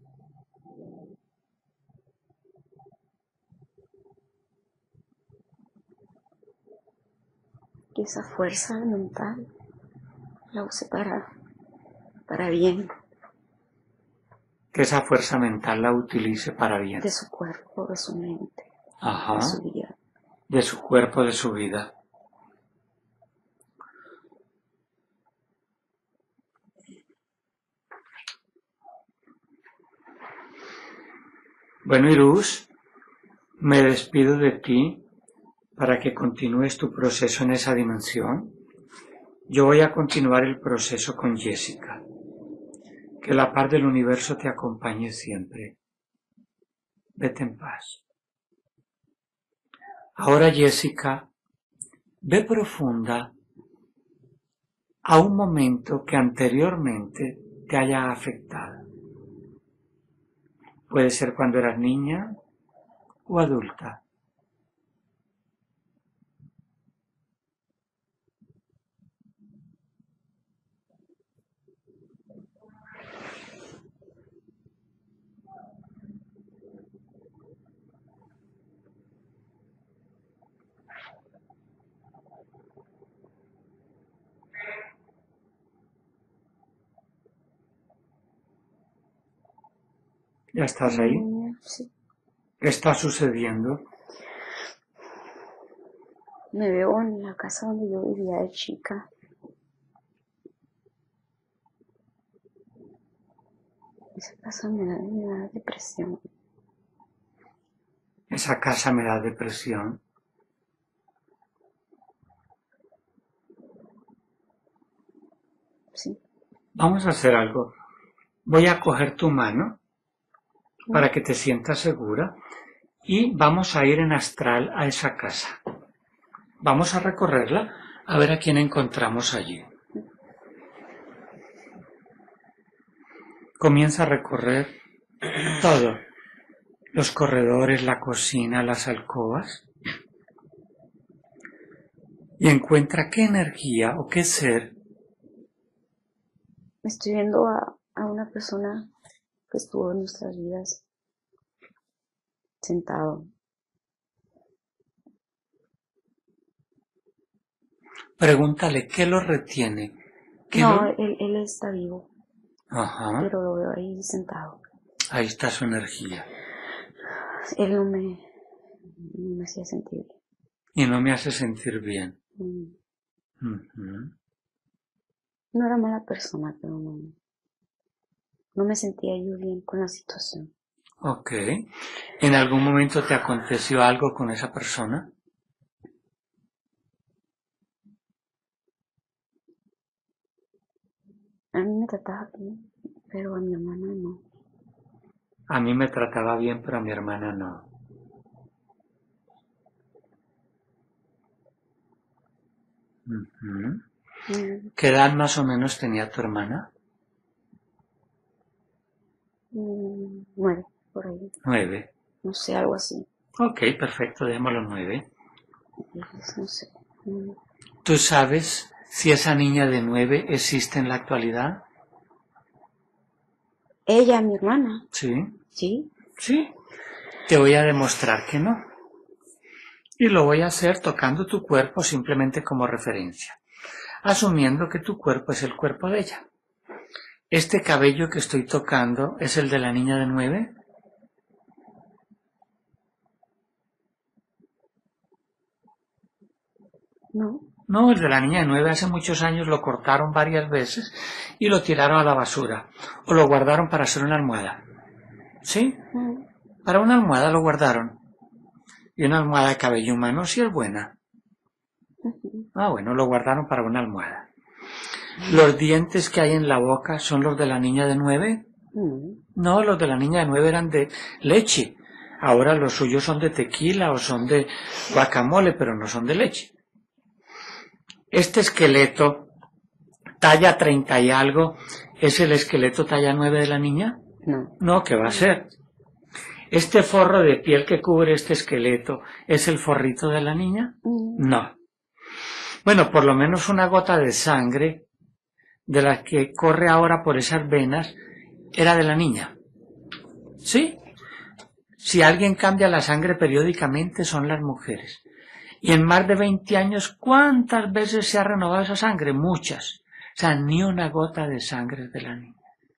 Que esa fuerza mental la use para, para bien Que esa fuerza mental la utilice para bien. de su cuerpo, de su mente, Ajá. de su vida. De su cuerpo, de su vida. Bueno, Irus, me despido de ti para que continúes tu proceso en esa dimensión. Yo voy a continuar el proceso con Jessica. Que la paz del universo te acompañe siempre. Vete en paz. Ahora, Jessica, ve profunda a un momento que anteriormente te haya afectado. Puede ser cuando eras niña o adulta. ¿Ya estás ahí? Mm, sí. ¿Qué está sucediendo? Me veo en la casa donde yo vivía de chica. Esa casa me da, me da depresión. Esa casa me da depresión. Sí. Vamos a hacer algo. Voy a coger tu mano para que te sientas segura y vamos a ir en astral a esa casa. Vamos a recorrerla a ver a quién encontramos allí. Comienza a recorrer todo. Los corredores, la cocina, las alcobas. Y encuentra qué energía o qué ser. Estoy viendo a, a una persona que estuvo en nuestras vidas sentado. Pregúntale qué lo retiene. ¿Qué No, lo- él, él está vivo, Ajá, pero lo veo ahí sentado. ahí está su energía. Él no me, no me hacía sentir. Y no me hace sentir bien. mm, Ujú. No era mala persona, pero no, no me sentía yo bien con la situación. Ok. ¿En algún momento te aconteció algo con esa persona? A mí me trataba bien, pero a mi hermana no. A mí me trataba bien, pero a mi hermana no. Ujú. Mm, ¿Qué edad más o menos tenía tu hermana? mm, Nueve, por ahí. Nueve. No sé, algo así. Ok, perfecto, dejémoslo nueve. Diez, no sé. Mm, ¿Tú sabes si esa niña de nueve existe en la actualidad? Ella, mi hermana, Sí. sí. Sí. Te voy a demostrar que no. Y lo voy a hacer tocando tu cuerpo simplemente como referencia, asumiendo que tu cuerpo es el cuerpo de ella. ¿Este cabello que estoy tocando es el de la niña de nueve? No. No, el de la niña de nueve hace muchos años lo cortaron varias veces y lo tiraron a la basura o lo guardaron para hacer una almohada. ¿Sí? Mm, Para una almohada lo guardaron. Y una almohada de cabello humano sí es buena. ujú. Ah, bueno, lo guardaron para una almohada. ¿Los dientes que hay en la boca son los de la niña de nueve? Mm, No, los de la niña de nueve eran de leche. Ahora los suyos son de tequila o son de guacamole, pero no son de leche. Este esqueleto, talla treinta y algo, ¿es el esqueleto talla nueve de la niña? No. No, ¿qué va a ser? ¿Este forro de piel que cubre este esqueleto es el forrito de la niña? Mm, No. Bueno, por lo menos una gota de sangre de la que corre ahora por esas venas era de la niña. ¿Sí? Si alguien cambia la sangre periódicamente son las mujeres. Y en más de veinte años, ¿cuántas veces se ha renovado esa sangre? Muchas. O sea, ni una gota de sangre de la niña.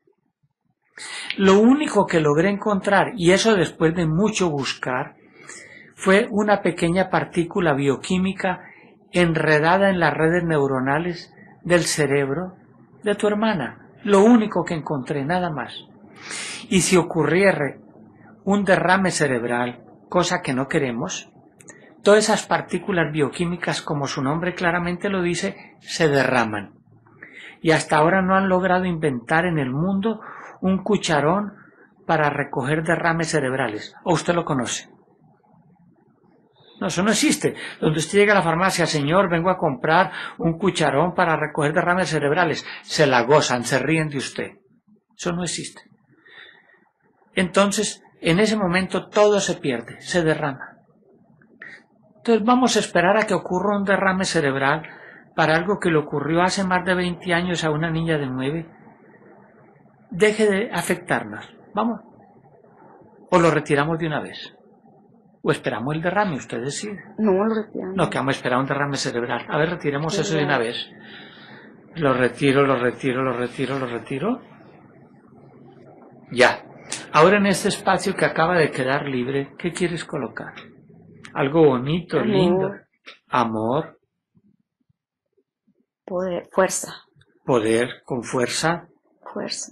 Lo único que logré encontrar, y eso después de mucho buscar, fue una pequeña partícula bioquímica enredada en las redes neuronales del cerebro de tu hermana. Lo único que encontré, nada más. Y si ocurriera un derrame cerebral, cosa que no queremos, todas esas partículas bioquímicas, como su nombre claramente lo dice, se derraman. Y hasta ahora no han logrado inventar en el mundo un cucharón para recoger derrames cerebrales. ¿O usted lo conoce? No, eso no existe. Donde usted llega a la farmacia, señor, vengo a comprar un cucharón para recoger derrames cerebrales, se la gozan, se ríen de usted. Eso no existe. Entonces, en ese momento todo se pierde, se derrama. Entonces vamos a esperar a que ocurra un derrame cerebral para algo que le ocurrió hace más de veinte años a una niña de nueve. Deje de afectarnos. Vamos. O lo retiramos de una vez. O esperamos el derrame, usted decide. no lo retiramos. No, que vamos a esperar un derrame cerebral. A ver, retiremos eso de una vez. Lo retiro, lo retiro, lo retiro, lo retiro. Ya. Ahora en este espacio que acaba de quedar libre, ¿qué quieres colocar? Algo bonito, Amor. lindo. Amor, Poder, fuerza, poder, con fuerza. fuerza.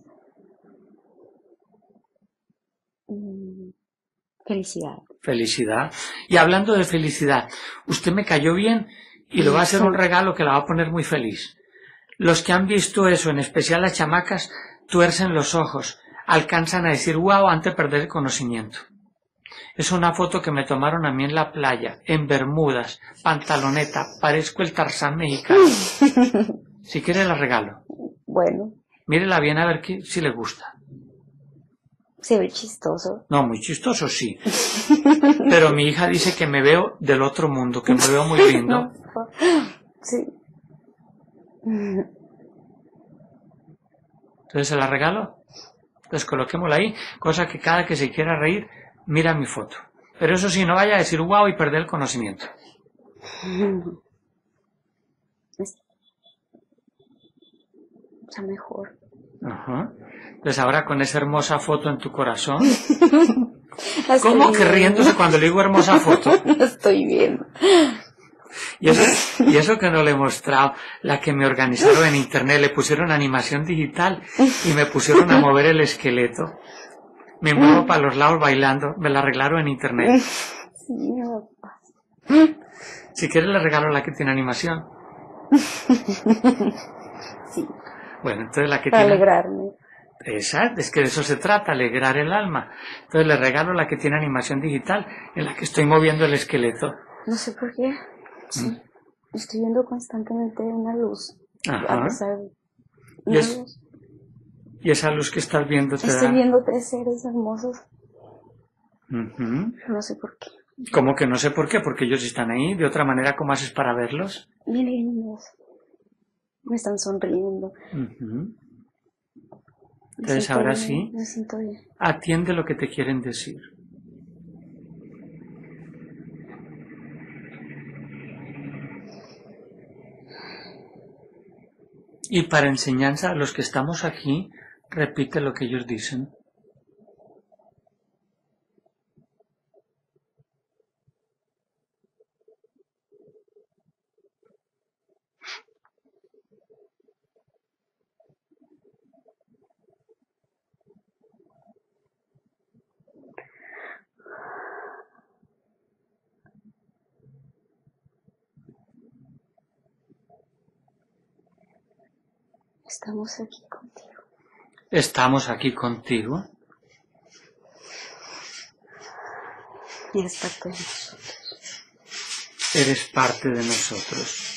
Mm, Felicidad. Felicidad. Y hablando de felicidad, usted me cayó bien y le va a hacer un regalo que la va a poner muy feliz. Los que han visto eso, en especial las chamacas, tuercen los ojos, alcanzan a decir wow antes de perder el conocimiento. Es una foto que me tomaron a mí en la playa, en Bermudas, pantaloneta, parezco el Tarzán mexicano. Si quiere la regalo. Bueno, Mírela bien a ver qué, si le gusta. se ve chistoso. No, muy chistoso, sí. Pero mi hija dice que me veo del otro mundo, que me veo muy lindo. Sí. Entonces se la regalo. Entonces coloquémosla ahí, cosa que cada que se quiera reír, mira mi foto. Pero eso sí, no vaya a decir wow y perder el conocimiento. Está mejor. Ajá. Entonces ahora con esa hermosa foto en tu corazón. La ¿Cómo estoy que riéndose viendo. cuando le digo hermosa foto? La estoy viendo. Y eso, y eso que no le he mostrado, la que me organizaron en internet, le pusieron animación digital y me pusieron a mover el esqueleto. Me muevo para los lados bailando, me la arreglaron en internet. Sí, no. Si quieres le regalo la que tiene animación. Sí, Bueno, entonces la que para tiene... alegrarme. Exacto, es que de eso se trata, alegrar el alma. Entonces le regalo la que tiene animación digital, en la que estoy moviendo el esqueleto. No sé por qué. Sí. Estoy viendo constantemente una luz. Ajá. A pesar de Y, una es, luz. y esa luz que estás viendo te Estoy da... viendo tres seres hermosos. Ujú. No sé por qué. Como que no sé por qué, porque ellos están ahí. De otra manera, ¿cómo haces para verlos? Miren, me están sonriendo. Ujú. Me Entonces siento ahora bien, sí, Me siento bien. atiende lo que te quieren decir. Y para enseñanza a los que estamos aquí, repite lo que ellos dicen. Estamos aquí contigo. Estamos aquí contigo. Eres parte de nosotros. Eres parte de nosotros.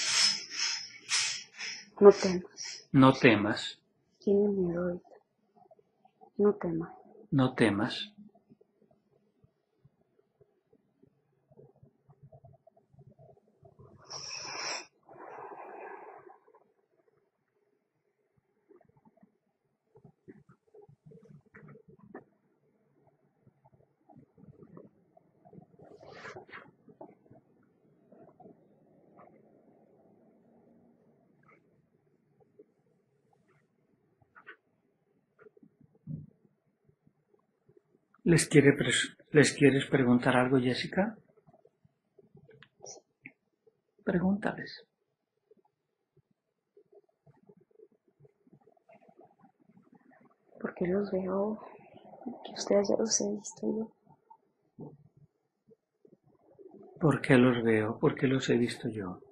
No temas. No temas. Tiene miedo ahorita. No temas. No temas. ¿Les, quiere pres- ¿Les quieres preguntar algo, Jessica? Pregúntales. Porque los veo, que ustedes ya los he visto yo. ¿Por qué los veo? ¿Por qué los he visto yo?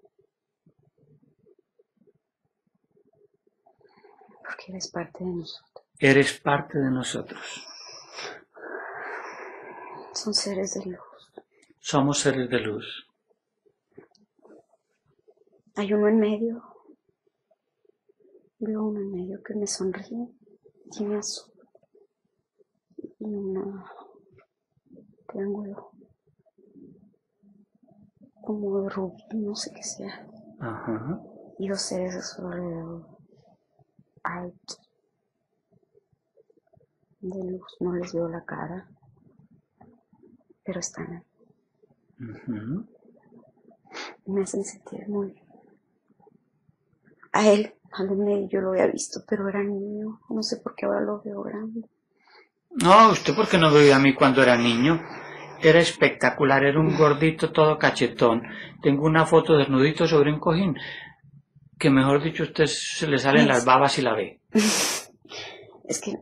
Porque eres parte de nosotros. Eres parte de nosotros. Son seres de luz. Somos seres de luz. Hay uno en medio. Veo uno en medio que me sonríe. Tiene azul. Y un triángulo. Como de rubí, no sé qué sea. Ajá. Y dos seres a su alrededor. Altos. De luz. No les veo la cara. Pero están ahí. Ujú. Me hacen sentir muy bien. A él, al de medio, yo lo había visto, pero era niño. No sé por qué ahora lo veo grande. No, usted porque no me vio a mí cuando era niño. Era espectacular, era un gordito todo cachetón. Tengo una foto desnudito sobre un cojín, que mejor dicho, usted se le salen las babas y la ve. Es que...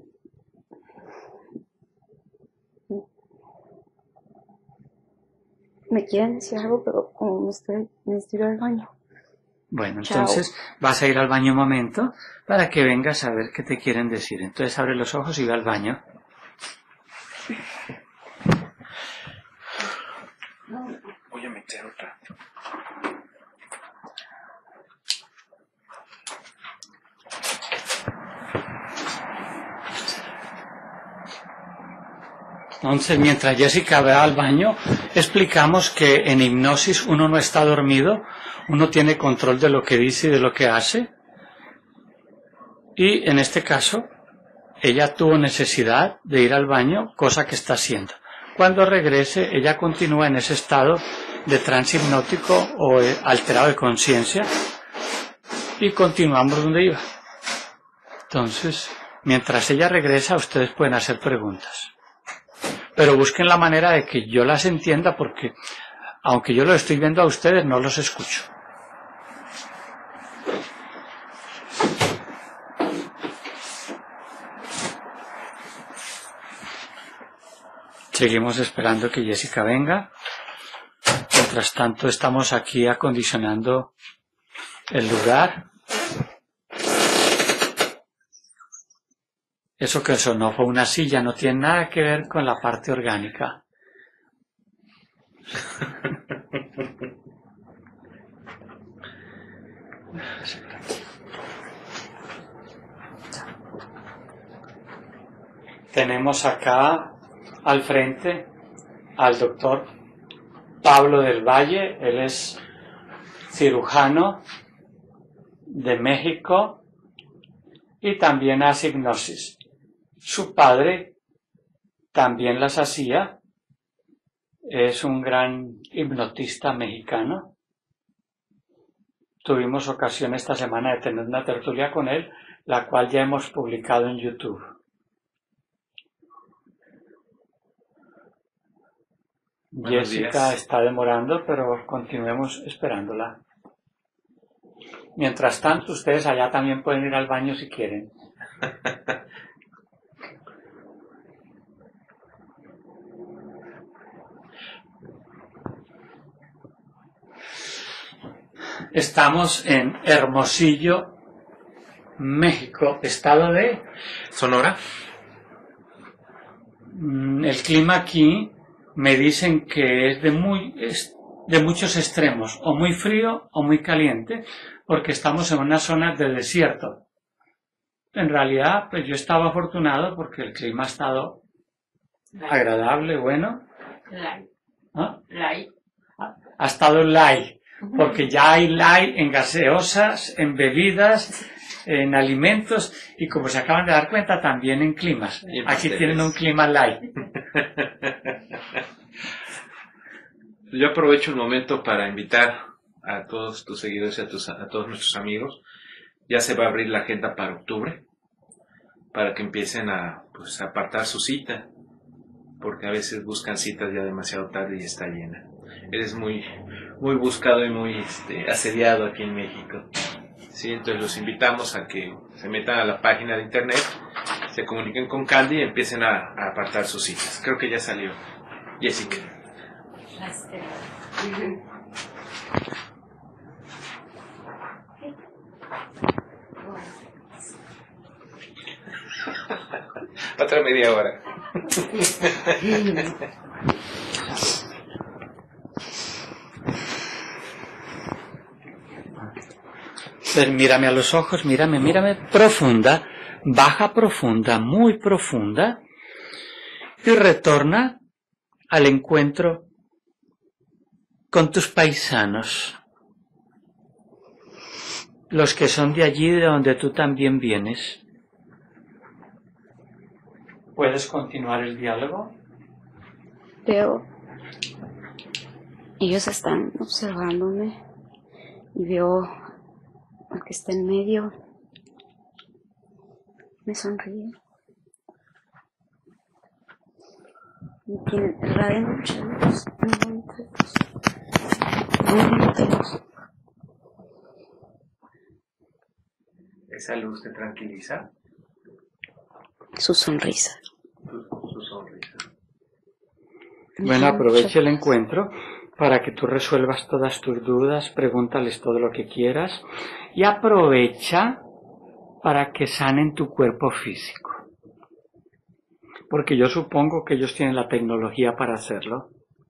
Me quieren decir algo, pero como me estoy, me estoy al baño. Bueno, Chao. entonces vas a ir al baño un momento para que vengas a ver qué te quieren decir. Entonces abre los ojos y ve al baño. Voy a meter otra. Entonces, mientras Jessica va al baño, explicamos que en hipnosis uno no está dormido, uno tiene control de lo que dice y de lo que hace. Y en este caso, ella tuvo necesidad de ir al baño, cosa que está haciendo. Cuando regrese, ella continúa en ese estado de trance hipnótico o alterado de conciencia y continuamos donde iba. Entonces, mientras ella regresa, ustedes pueden hacer preguntas. Pero busquen la manera de que yo las entienda porque, aunque yo los estoy viendo a ustedes, no los escucho. Seguimos esperando que Jessica venga. Mientras tanto, estamos aquí acondicionando el lugar. Eso que sonó fue una silla, no tiene nada que ver con la parte orgánica. Tenemos acá al frente al doctor Pablo del Valle. Él es cirujano de México y también hace hipnosis. Su padre también las hacía, es un gran hipnotista mexicano. Tuvimos ocasión esta semana de tener una tertulia con él, la cual ya hemos publicado en YouTube. Buenos Jessica días. está demorando, pero continuemos esperándola. Mientras tanto, ustedes allá también pueden ir al baño si quieren. Estamos en Hermosillo, México, estado de ¿Sonora? Mm, El clima aquí me dicen que es de muy es de muchos extremos, o muy frío o muy caliente, porque estamos en una zona de desierto. En realidad, pues yo estaba afortunado porque el clima ha estado agradable, bueno. Light. ¿Ah? Light. Ha estado light, porque ya hay light en gaseosas, en bebidas, en alimentos y, como se acaban de dar cuenta, también en climas. Y en Aquí pasteles. tienen un clima light. Yo aprovecho el momento para invitar a todos tus seguidores y a, tus, a todos nuestros amigos. Ya se va a abrir la agenda para octubre, para que empiecen a, pues, a apartar su cita, porque a veces buscan citas ya demasiado tarde y está llena. Eres muy, muy buscado y muy este, asediado aquí en México. Sí, entonces los invitamos a que se metan a la página de internet, se comuniquen con Candy y empiecen a, a apartar sus citas. Creo que ya salió Jessica. Otra media hora. Pues mírame a los ojos, mírame, mírame profunda, baja profunda, muy profunda, y retorna al encuentro con tus paisanos, los que son de allí de donde tú también vienes. ¿Puedes continuar el diálogo? Veo, ellos están observándome y veo al que está en medio, me sonríe. Tiene, irradia mucha luz, muy bonita luz. Muy bonita luz. ¿Esa luz te tranquiliza? Su sonrisa. Su, su sonrisa. Bueno, aprovecha el encuentro para que tú resuelvas todas tus dudas, pregúntales todo lo que quieras y aprovecha para que sanen tu cuerpo físico. Porque yo supongo que ellos tienen la tecnología para hacerlo.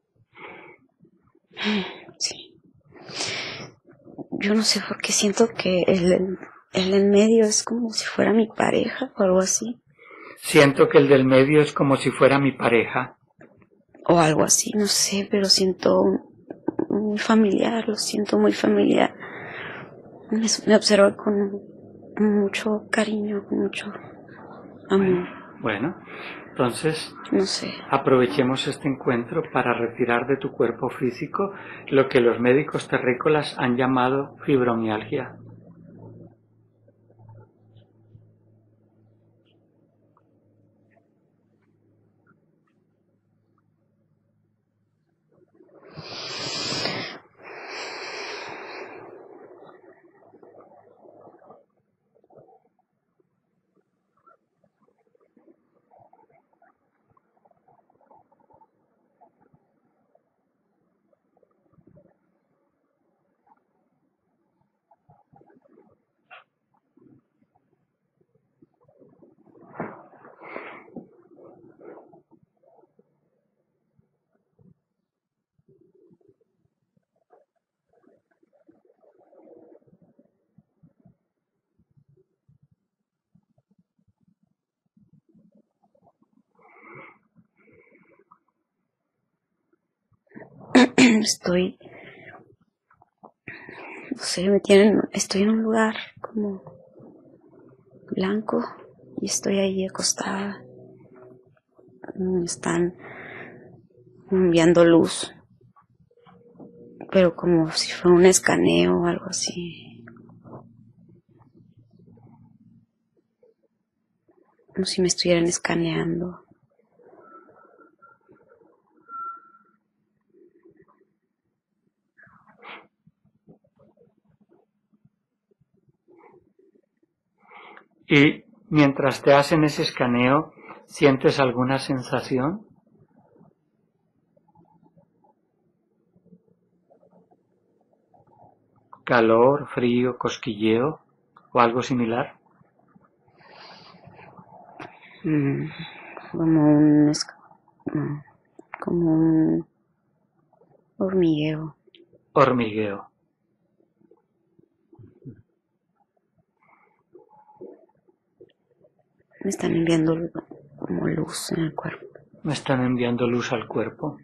Sí. Yo no sé por qué siento que el, el en medio es como si fuera mi pareja o algo así. Siento que el del medio es como si fuera mi pareja. O algo así, no sé, pero siento muy familiar, lo siento muy familiar. Me, me observa con mucho cariño, con mucho amor. Bueno, entonces No sé. aprovechemos este encuentro para retirar de tu cuerpo físico lo que los médicos terrícolas han llamado fibromialgia. Estoy, no sé, me tienen, estoy en un lugar como blanco y estoy ahí acostada. Me están enviando luz, pero como si fuera un escaneo o algo así. Como si me estuvieran escaneando. Y mientras te hacen ese escaneo, ¿sientes alguna sensación? ¿Calor, frío, cosquilleo o algo similar? Mm, como un no, como un hormigueo. Hormigueo. Me están enviando como luz en el cuerpo. Me están enviando luz al cuerpo.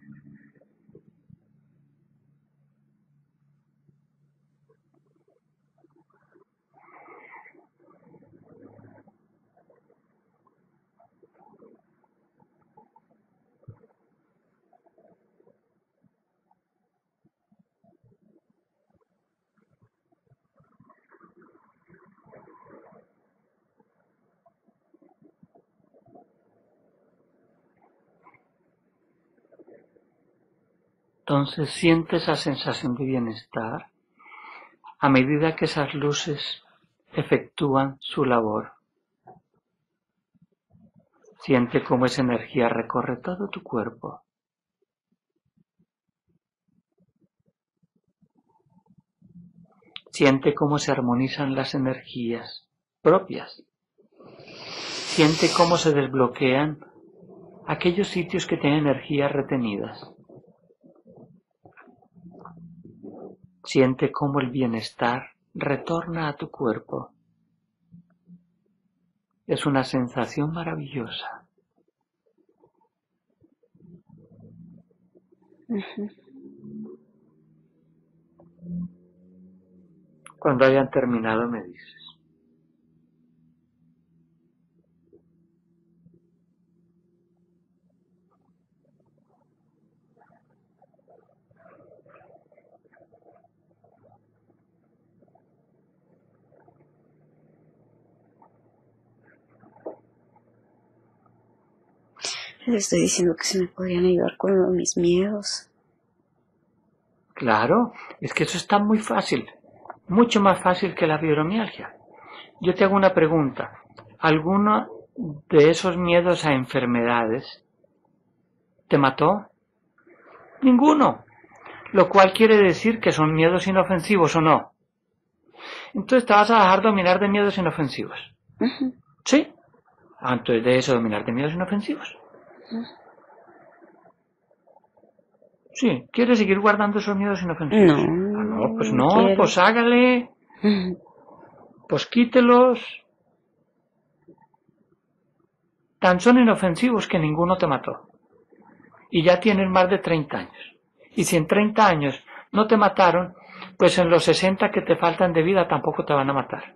Entonces sientes esa sensación de bienestar a medida que esas luces efectúan su labor. Siente cómo esa energía recorre todo tu cuerpo. Siente cómo se armonizan las energías propias. Siente cómo se desbloquean aquellos sitios que tienen energías retenidas. Siente cómo el bienestar retorna a tu cuerpo. Es una sensación maravillosa. Uh-huh. Cuando hayan terminado me dices. Le estoy diciendo que se me podrían ayudar con mis miedos. Claro, es que eso está muy fácil, mucho más fácil que la fibromialgia. Yo te hago una pregunta. ¿Alguno de esos miedos a enfermedades te mató? Ninguno. Lo cual quiere decir que son miedos inofensivos o no. Entonces te vas a dejar dominar de miedos inofensivos. Uh-huh. ¿Sí? Antes de eso, dominar de miedos inofensivos. Uh-huh. Sí, ¿quieres seguir guardando esos miedos inofensivos? No. Ah, no, pues no no, quiero. pues hágale. Uh-huh. Pues quítelos. Tan son inofensivos que ninguno te mató. Y ya tienes más de treinta años. Y si en treinta años no te mataron, pues en los sesenta que te faltan de vida tampoco te van a matar.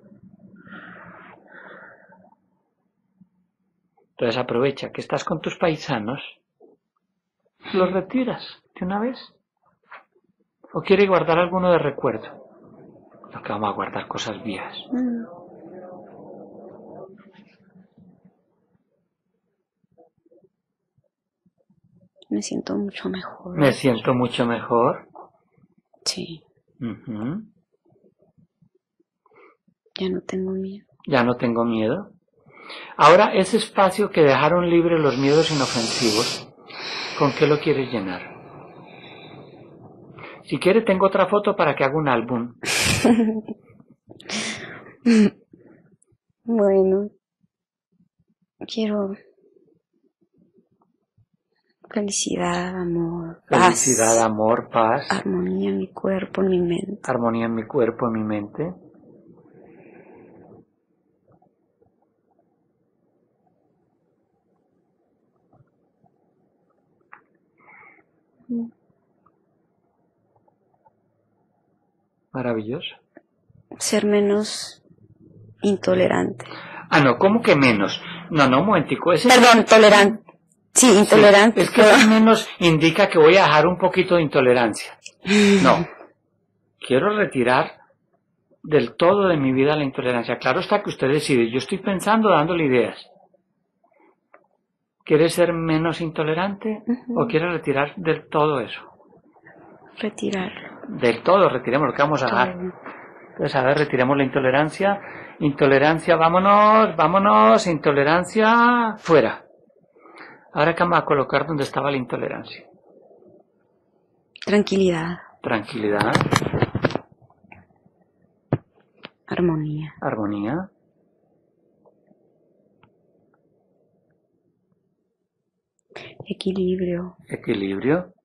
Entonces aprovecha que estás con tus paisanos, los retiras de una vez. ¿O quieres guardar alguno de recuerdo? No, que vamos a guardar cosas viejas. Mm. Me siento mucho mejor. Me siento mucho mejor. Sí. Uh-huh. Ya no tengo miedo. Ya no tengo miedo. Ahora, ese espacio que dejaron libre los miedos inofensivos, ¿con qué lo quieres llenar? Si quieres, tengo otra foto para que haga un álbum. Bueno, quiero felicidad, amor, Felicidad, paz, amor, paz, armonía en mi cuerpo, en mi mente. armonía en mi cuerpo, en mi mente. Maravilloso. Ser menos intolerante. Ah, no, ¿cómo que menos? No, no, un momentico. Ese Perdón, tolerante. Sí, intolerante. Sí, es que ese menos indica que voy a dejar un poquito de intolerancia. No. Quiero retirar del todo de mi vida la intolerancia. Claro está que usted decide. Yo estoy pensando, dándole ideas. ¿Quieres ser menos intolerante Uh-huh. o quieres retirar del todo eso? Retirarlo. Del todo, retiremos lo que vamos a dejar. Entonces, a ver, retiremos la intolerancia. Intolerancia, vámonos, vámonos. Intolerancia, fuera. Ahora que vamos a colocar donde estaba la intolerancia. Tranquilidad. Tranquilidad. Armonía. Armonía. Equilibrio. Equilibrio.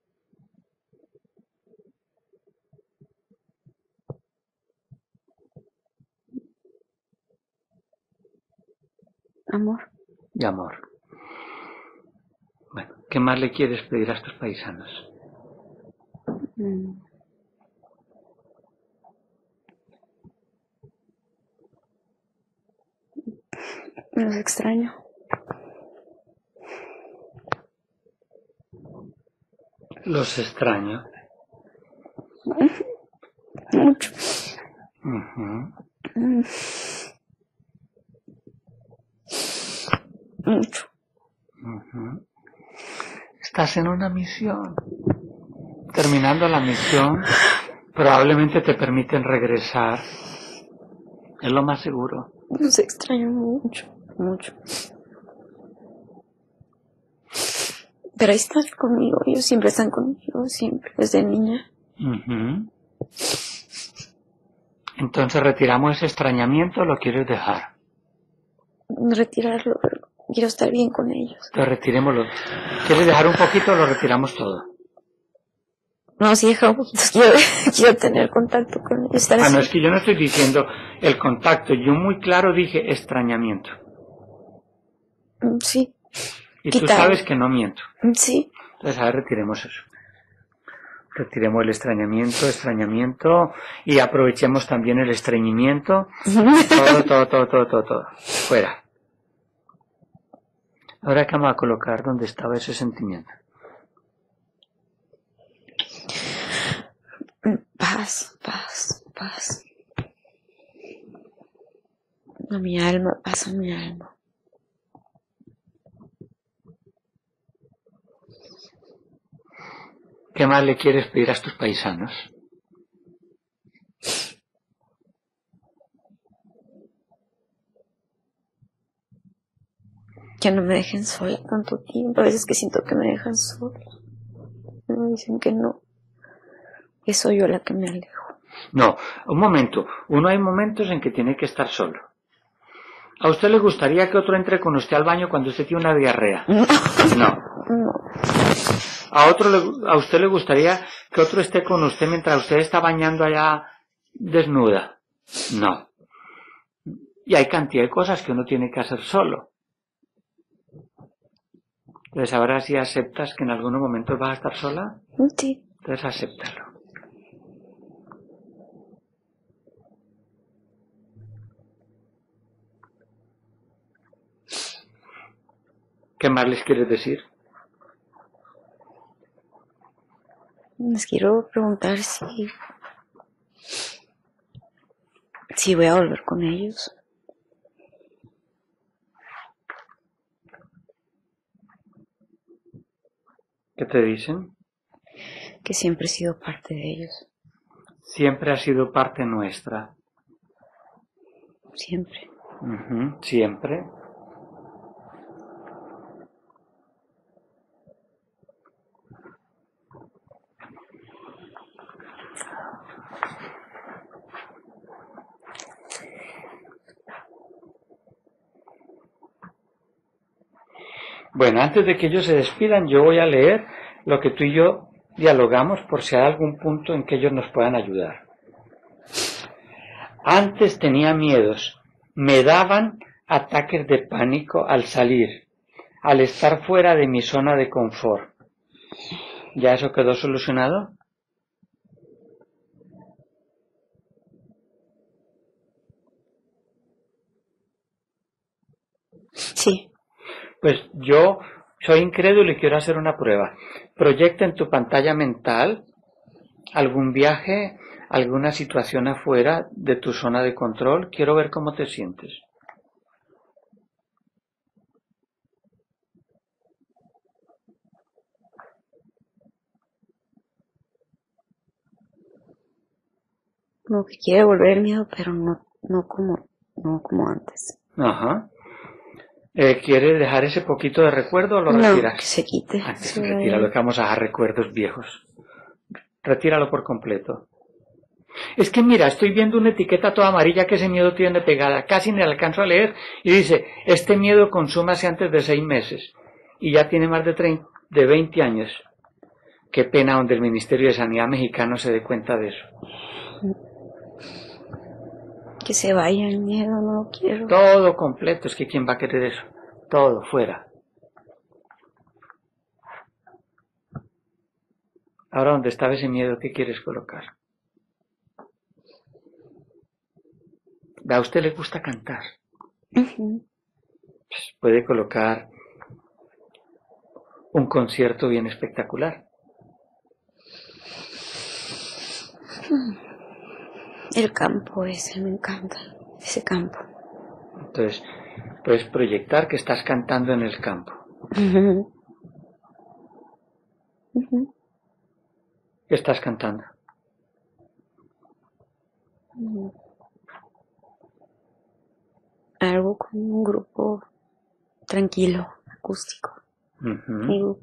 Amor. Y amor. Bueno, ¿qué más le quieres pedir a estos paisanos? Mm. Los extraño. Los extraño. Mucho. Uh-huh. Mm. Mucho. Uh-huh. Estás en una misión. Terminando la misión, probablemente te permiten regresar. Es lo más seguro. Los extraño mucho, mucho. Pero ahí están conmigo, ellos siempre están conmigo, siempre, desde niña. Uh-huh. Entonces retiramos ese extrañamiento, ¿lo quieres dejar? Retirarlo, pero quiero estar bien con ellos. Entonces retirémoslo. ¿Quieres dejar un poquito o lo retiramos todo? No, sí, deja un poquito. Quiero, quiero tener contacto con ellos. Estar Ah, así. no, es que yo no estoy diciendo el contacto. Yo muy claro dije extrañamiento. Mm, Sí. Y tú Quitar. sabes que no miento. Mm, Sí. Entonces, a ver, retiremos eso. Retiremos el extrañamiento, extrañamiento. Y aprovechemos también el estreñimiento. Todo, todo, todo, todo, todo, todo. Fuera. Ahora que vamos a colocar donde estaba ese sentimiento. Paz, paz, paz. A mi alma, paz a mi alma. ¿Qué más le quieres pedir a tus paisanos? Que no me dejen sola tanto tiempo. A veces que siento que me dejan sola. Me dicen que no. Que soy yo la que me alejo. No, un momento. Uno hay momentos en que tiene que estar solo. ¿A usted le gustaría que otro entre con usted al baño cuando usted tiene una diarrea? No. No. No. ¿A, otro le, ¿A usted le gustaría que otro esté con usted mientras usted está bañando allá desnuda? No. Y hay cantidad de cosas que uno tiene que hacer solo. Entonces ahora sí aceptas que en algunos momentos vas a estar sola. Sí. Entonces acéptalo. ¿Qué más les quieres decir? Les quiero preguntar si... si voy a volver con ellos. ¿Qué te dicen? Que siempre he sido parte de ellos. Siempre ha sido parte nuestra. Siempre. Uh-huh. Siempre. Bueno, antes de que ellos se despidan, yo voy a leer lo que tú y yo dialogamos por si hay algún punto en que ellos nos puedan ayudar. Antes tenía miedos, me daban ataques de pánico al salir, al estar fuera de mi zona de confort. ¿Ya eso quedó solucionado? Sí. Pues yo soy incrédulo y quiero hacer una prueba. Proyecta en tu pantalla mental algún viaje, alguna situación afuera de tu zona de control. Quiero ver cómo te sientes. Como que quiere volver el miedo, pero no, no como, no como antes. Ajá. Eh, ¿Quieres dejar ese poquito de recuerdo o lo No, retiras? que se quite. Ah, que Se sí, retíralo, vaya. que vamos a dejar recuerdos viejos. Retíralo por completo. Es que mira, estoy viendo una etiqueta toda amarilla que ese miedo tiene pegada. Casi ni alcanzo a leer. Y dice, este miedo consúmase antes de seis meses. Y ya tiene más de, treinta, de veinte años. Qué pena donde el Ministerio de Sanidad mexicano se dé cuenta de eso. Que se vaya el miedo, no lo quiero. Todo completo. Es que ¿quién va a querer eso? Todo, fuera. Ahora, ¿dónde estaba ese miedo? ¿Qué quieres colocar? A usted le gusta cantar. Uh-huh. Pues puede colocar un concierto bien espectacular. El campo ese, me encanta. Ese campo. Entonces, puedes proyectar que estás cantando en el campo. Uh-huh. Uh-huh. ¿Qué estás cantando? Uh-huh. Algo con un grupo tranquilo, acústico. Uh-huh.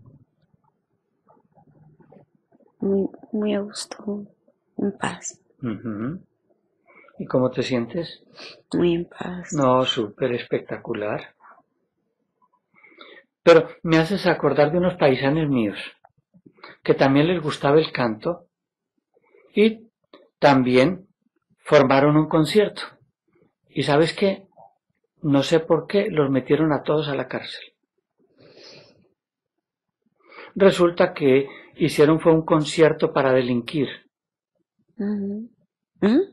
Muy, muy a gusto, en paz. Uh-huh. ¿Y cómo te sientes? Muy en paz. No, súper espectacular. Pero me haces acordar de unos paisanos míos que también les gustaba el canto y también formaron un concierto. ¿Y sabes qué? No sé por qué los metieron a todos a la cárcel. Resulta que hicieron fue un concierto para delinquir. Uh-huh. ¿Mm?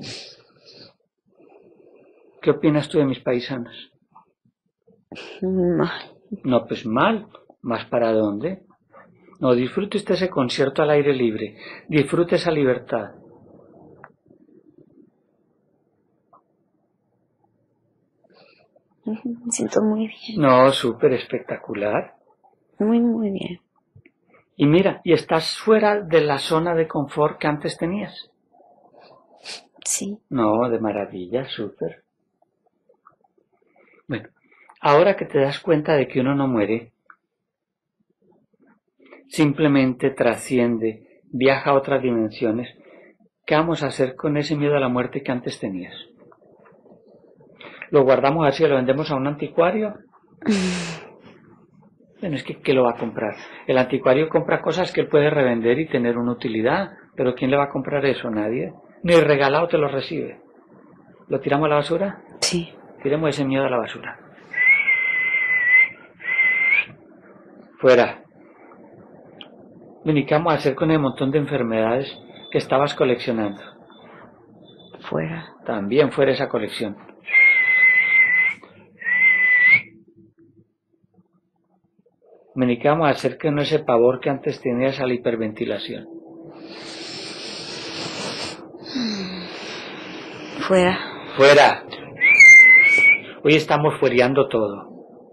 ¿Qué opinas tú de mis paisanos? Mal. No, pues mal. ¿Más para dónde? No, disfrute usted ese concierto al aire libre. Disfrute esa libertad. Me siento muy bien. No, súper espectacular. Muy, muy bien. Y mira, y estás fuera de la zona de confort que antes tenías. Sí. No, de maravilla, súper. Bueno, ahora que te das cuenta de que uno no muere, simplemente trasciende, viaja a otras dimensiones, ¿qué vamos a hacer con ese miedo a la muerte que antes tenías? ¿Lo guardamos así o lo vendemos a un anticuario? Bueno, es que ¿qué lo va a comprar? El anticuario compra cosas que él puede revender y tener una utilidad, pero ¿quién le va a comprar eso? Nadie. Ni regalado te lo recibe. ¿Lo tiramos a la basura? Sí. Tiremos ese miedo a la basura. Fuera. Ven, ¿y qué vamos a hacer con el montón de enfermedades que estabas coleccionando? Fuera. También fuera esa colección. Ven, ¿y qué vamos a hacer con ese pavor que antes tenías a la hiperventilación? Fuera. Fuera. Hoy estamos fuereando todo.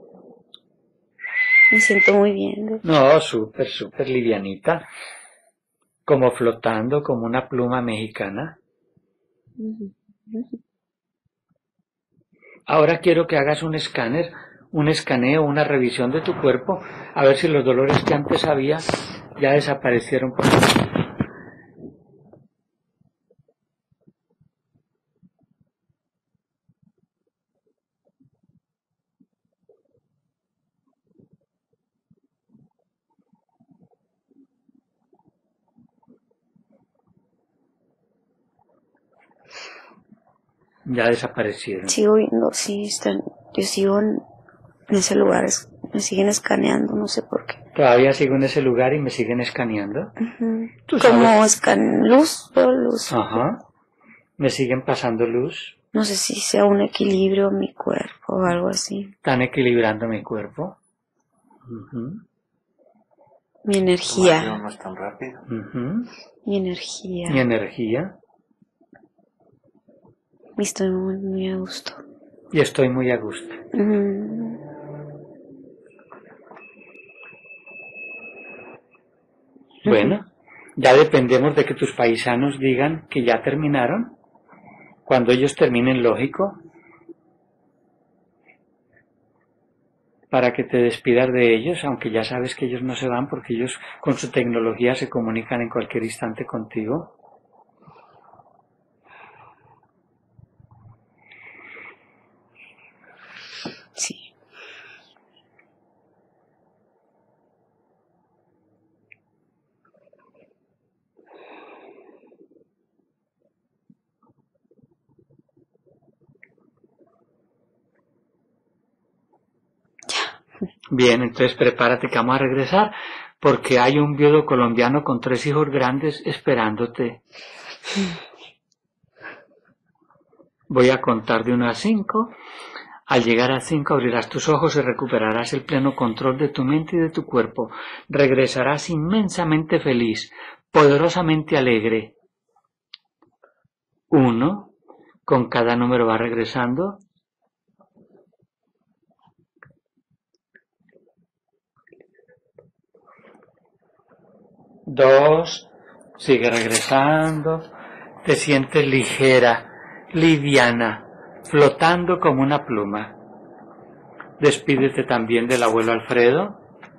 Me siento muy bien. No, súper, súper livianita. Como flotando, como una pluma mexicana. Ahora quiero que hagas un escáner, un escaneo, una revisión de tu cuerpo, a ver si los dolores que antes había ya desaparecieron por completo. Ya desaparecieron. Sigo viendo, sí, están, yo sigo en, en ese lugar, es- me siguen escaneando, no sé por qué. Todavía sigo en ese lugar y me siguen escaneando. Ujú. ¿Tú Como sabes? escan luz, veo luz. Ajá. Me siguen pasando luz. No sé si sea un equilibrio en mi cuerpo o algo así. Están equilibrando mi cuerpo. Ujú, Mi Tu energía, mareo no es tan rápido. ujú. mi energía. Mi energía. Y estoy muy, muy a gusto. Y estoy muy a gusto. Mm. Bueno, ya dependemos de que tus paisanos digan que ya terminaron. Cuando ellos terminen, lógico, para que te despidas de ellos, aunque ya sabes que ellos no se van porque ellos con su tecnología se comunican en cualquier instante contigo. Sí. Bien, entonces prepárate que vamos a regresar porque hay un viudo colombiano con tres hijos grandes esperándote. Voy a contar de uno a cinco. Al llegar a cinco abrirás tus ojos y recuperarás el pleno control de tu mente y de tu cuerpo. Regresarás inmensamente feliz, poderosamente alegre. Uno, con cada número va regresando. Dos, sigue regresando. Te sientes ligera, liviana, flotando como una pluma. Despídete también del abuelo Alfredo.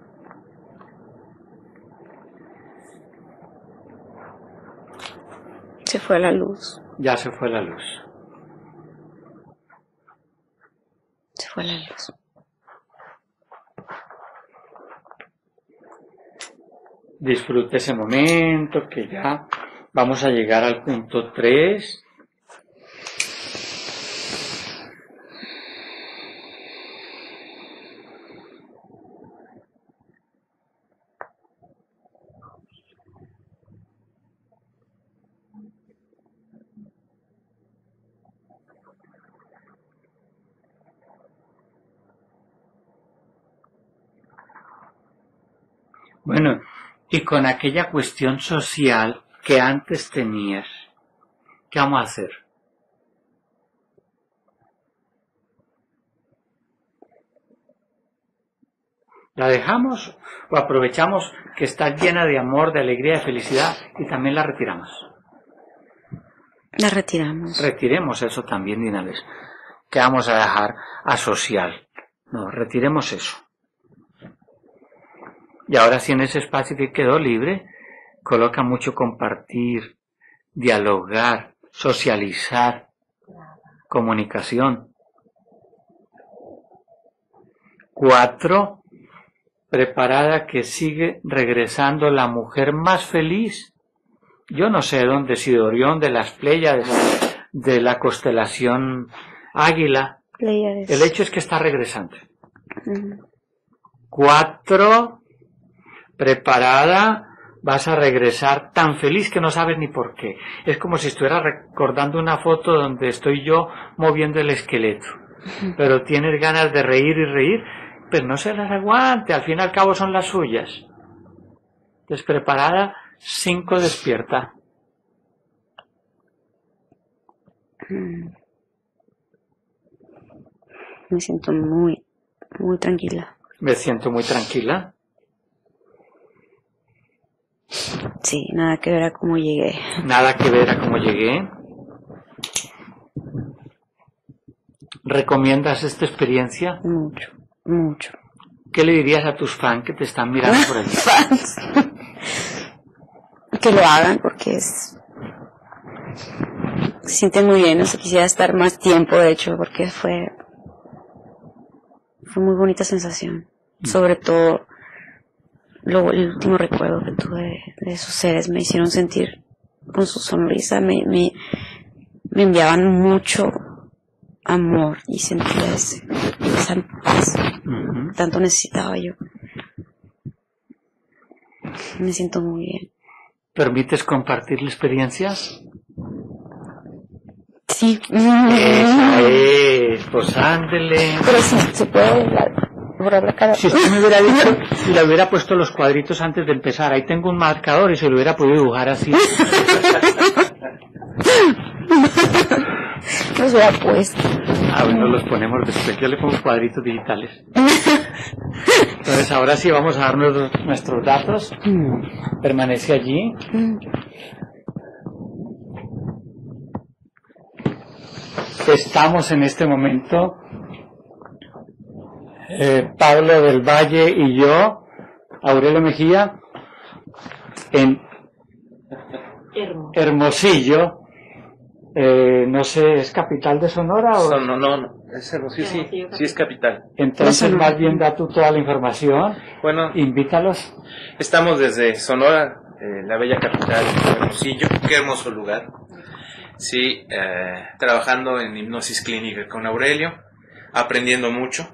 Se fue la luz. Ya se fue la luz. Se fue la luz. Disfruta ese momento que ya vamos a llegar al punto tres. Bueno, y con aquella cuestión social que antes tenías, ¿qué vamos a hacer? ¿La dejamos o aprovechamos que está llena de amor, de alegría, de felicidad y también la retiramos? La retiramos. Retiremos eso también de una vez. ¿Qué vamos a dejar asocial? No, retiremos eso. Y ahora sí, en ese espacio que quedó libre, coloca mucho compartir, dialogar, socializar, comunicación. Cuatro, preparada que sigue regresando la mujer más feliz. Yo no sé de dónde, si de Orión, de las Pléyades, de la constelación Águila. Pléyades. El hecho es que está regresando. Ujú. Cuatro, preparada, vas a regresar tan feliz que no sabes ni por qué. Es como si estuviera recordando una foto donde estoy yo moviendo el esqueleto. Pero tienes ganas de reír y reír, pero no se las aguante, al fin y al cabo son las suyas. Entonces, preparada, cinco, despierta. Mm. Me siento muy, muy tranquila. Me siento muy tranquila. Sí, nada que ver a cómo llegué. Nada que ver a cómo llegué. ¿Recomiendas esta experiencia? Mucho, mucho. ¿Qué le dirías a tus fans que te están mirando por allí? Fans. Que lo hagan porque es... se sienten muy bien. No sé, quisiera estar más tiempo, de hecho, porque fue... fue muy bonita sensación. Sobre todo, lo, el último recuerdo que tuve de esos seres me hicieron sentir con su sonrisa, me, me, me enviaban mucho amor y sentía ese, esa paz. Uh-huh. Tanto necesitaba yo. Me siento muy bien. ¿Permites compartir la experiencia? Sí. Esa es, pues ándele. Pero sí, se puede borrar, borrar la cara. Si usted me hubiera dicho y le hubiera puesto los cuadritos antes de empezar, ahí tengo un marcador y se lo hubiera podido dibujar así. Los hubiera puesto. Ah, bueno, los ponemos después. Yo le pongo cuadritos digitales. Entonces, ahora sí vamos a dar nuestros, nuestros datos. Permanece allí. Estamos en este momento, eh, Pablo del Valle y yo, Aurelio Mejía, en Hermosillo. Eh, no sé, ¿es capital de Sonora o...? No, no, no, no. Es Hermosillo, sí, sí es capital. Entonces, más bien da tú toda la información. Bueno, Invítalos. estamos desde Sonora, eh, la bella capital de Hermosillo. Qué hermoso lugar. Sí, eh, trabajando en hipnosis clínica con Aurelio, aprendiendo mucho.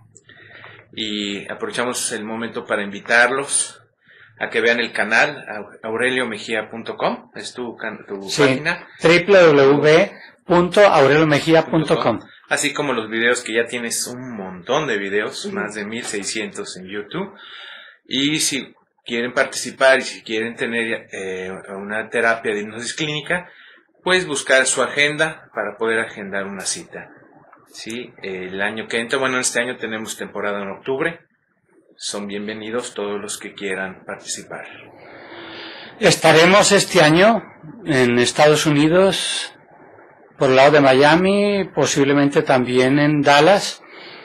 Y aprovechamos el momento para invitarlos a que vean el canal aurelio mejía punto com, es tu, tu Sí, página. doble u doble u doble u punto aurelio mejía punto com. Así como los videos, que ya tienes un montón de videos, uh-huh. más de mil seiscientos en YouTube. Y si quieren participar y si quieren tener eh, una terapia de hipnosis clínica, pues buscar su agenda para poder agendar una cita. Sí, el año que entra, bueno, este año tenemos temporada en octubre. Son bienvenidos todos los que quieran participar. Estaremos este año en Estados Unidos, por el lado de Miami, posiblemente también en Dallas,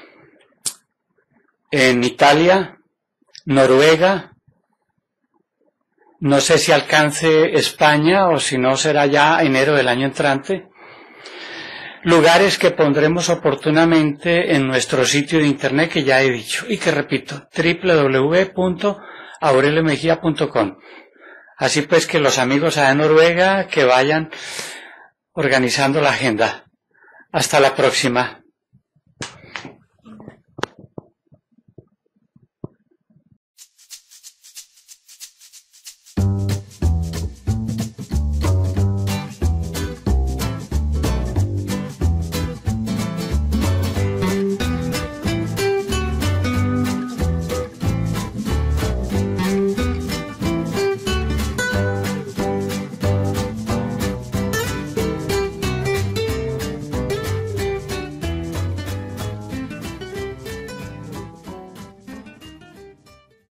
en Italia, Noruega. No sé si alcance España o si no será ya enero del año entrante. Lugares que pondremos oportunamente en nuestro sitio de internet que ya he dicho y que repito, doble u doble u doble u punto aurelio mejía punto com. Así pues que los amigos allá en Noruega que vayan organizando la agenda. Hasta la próxima.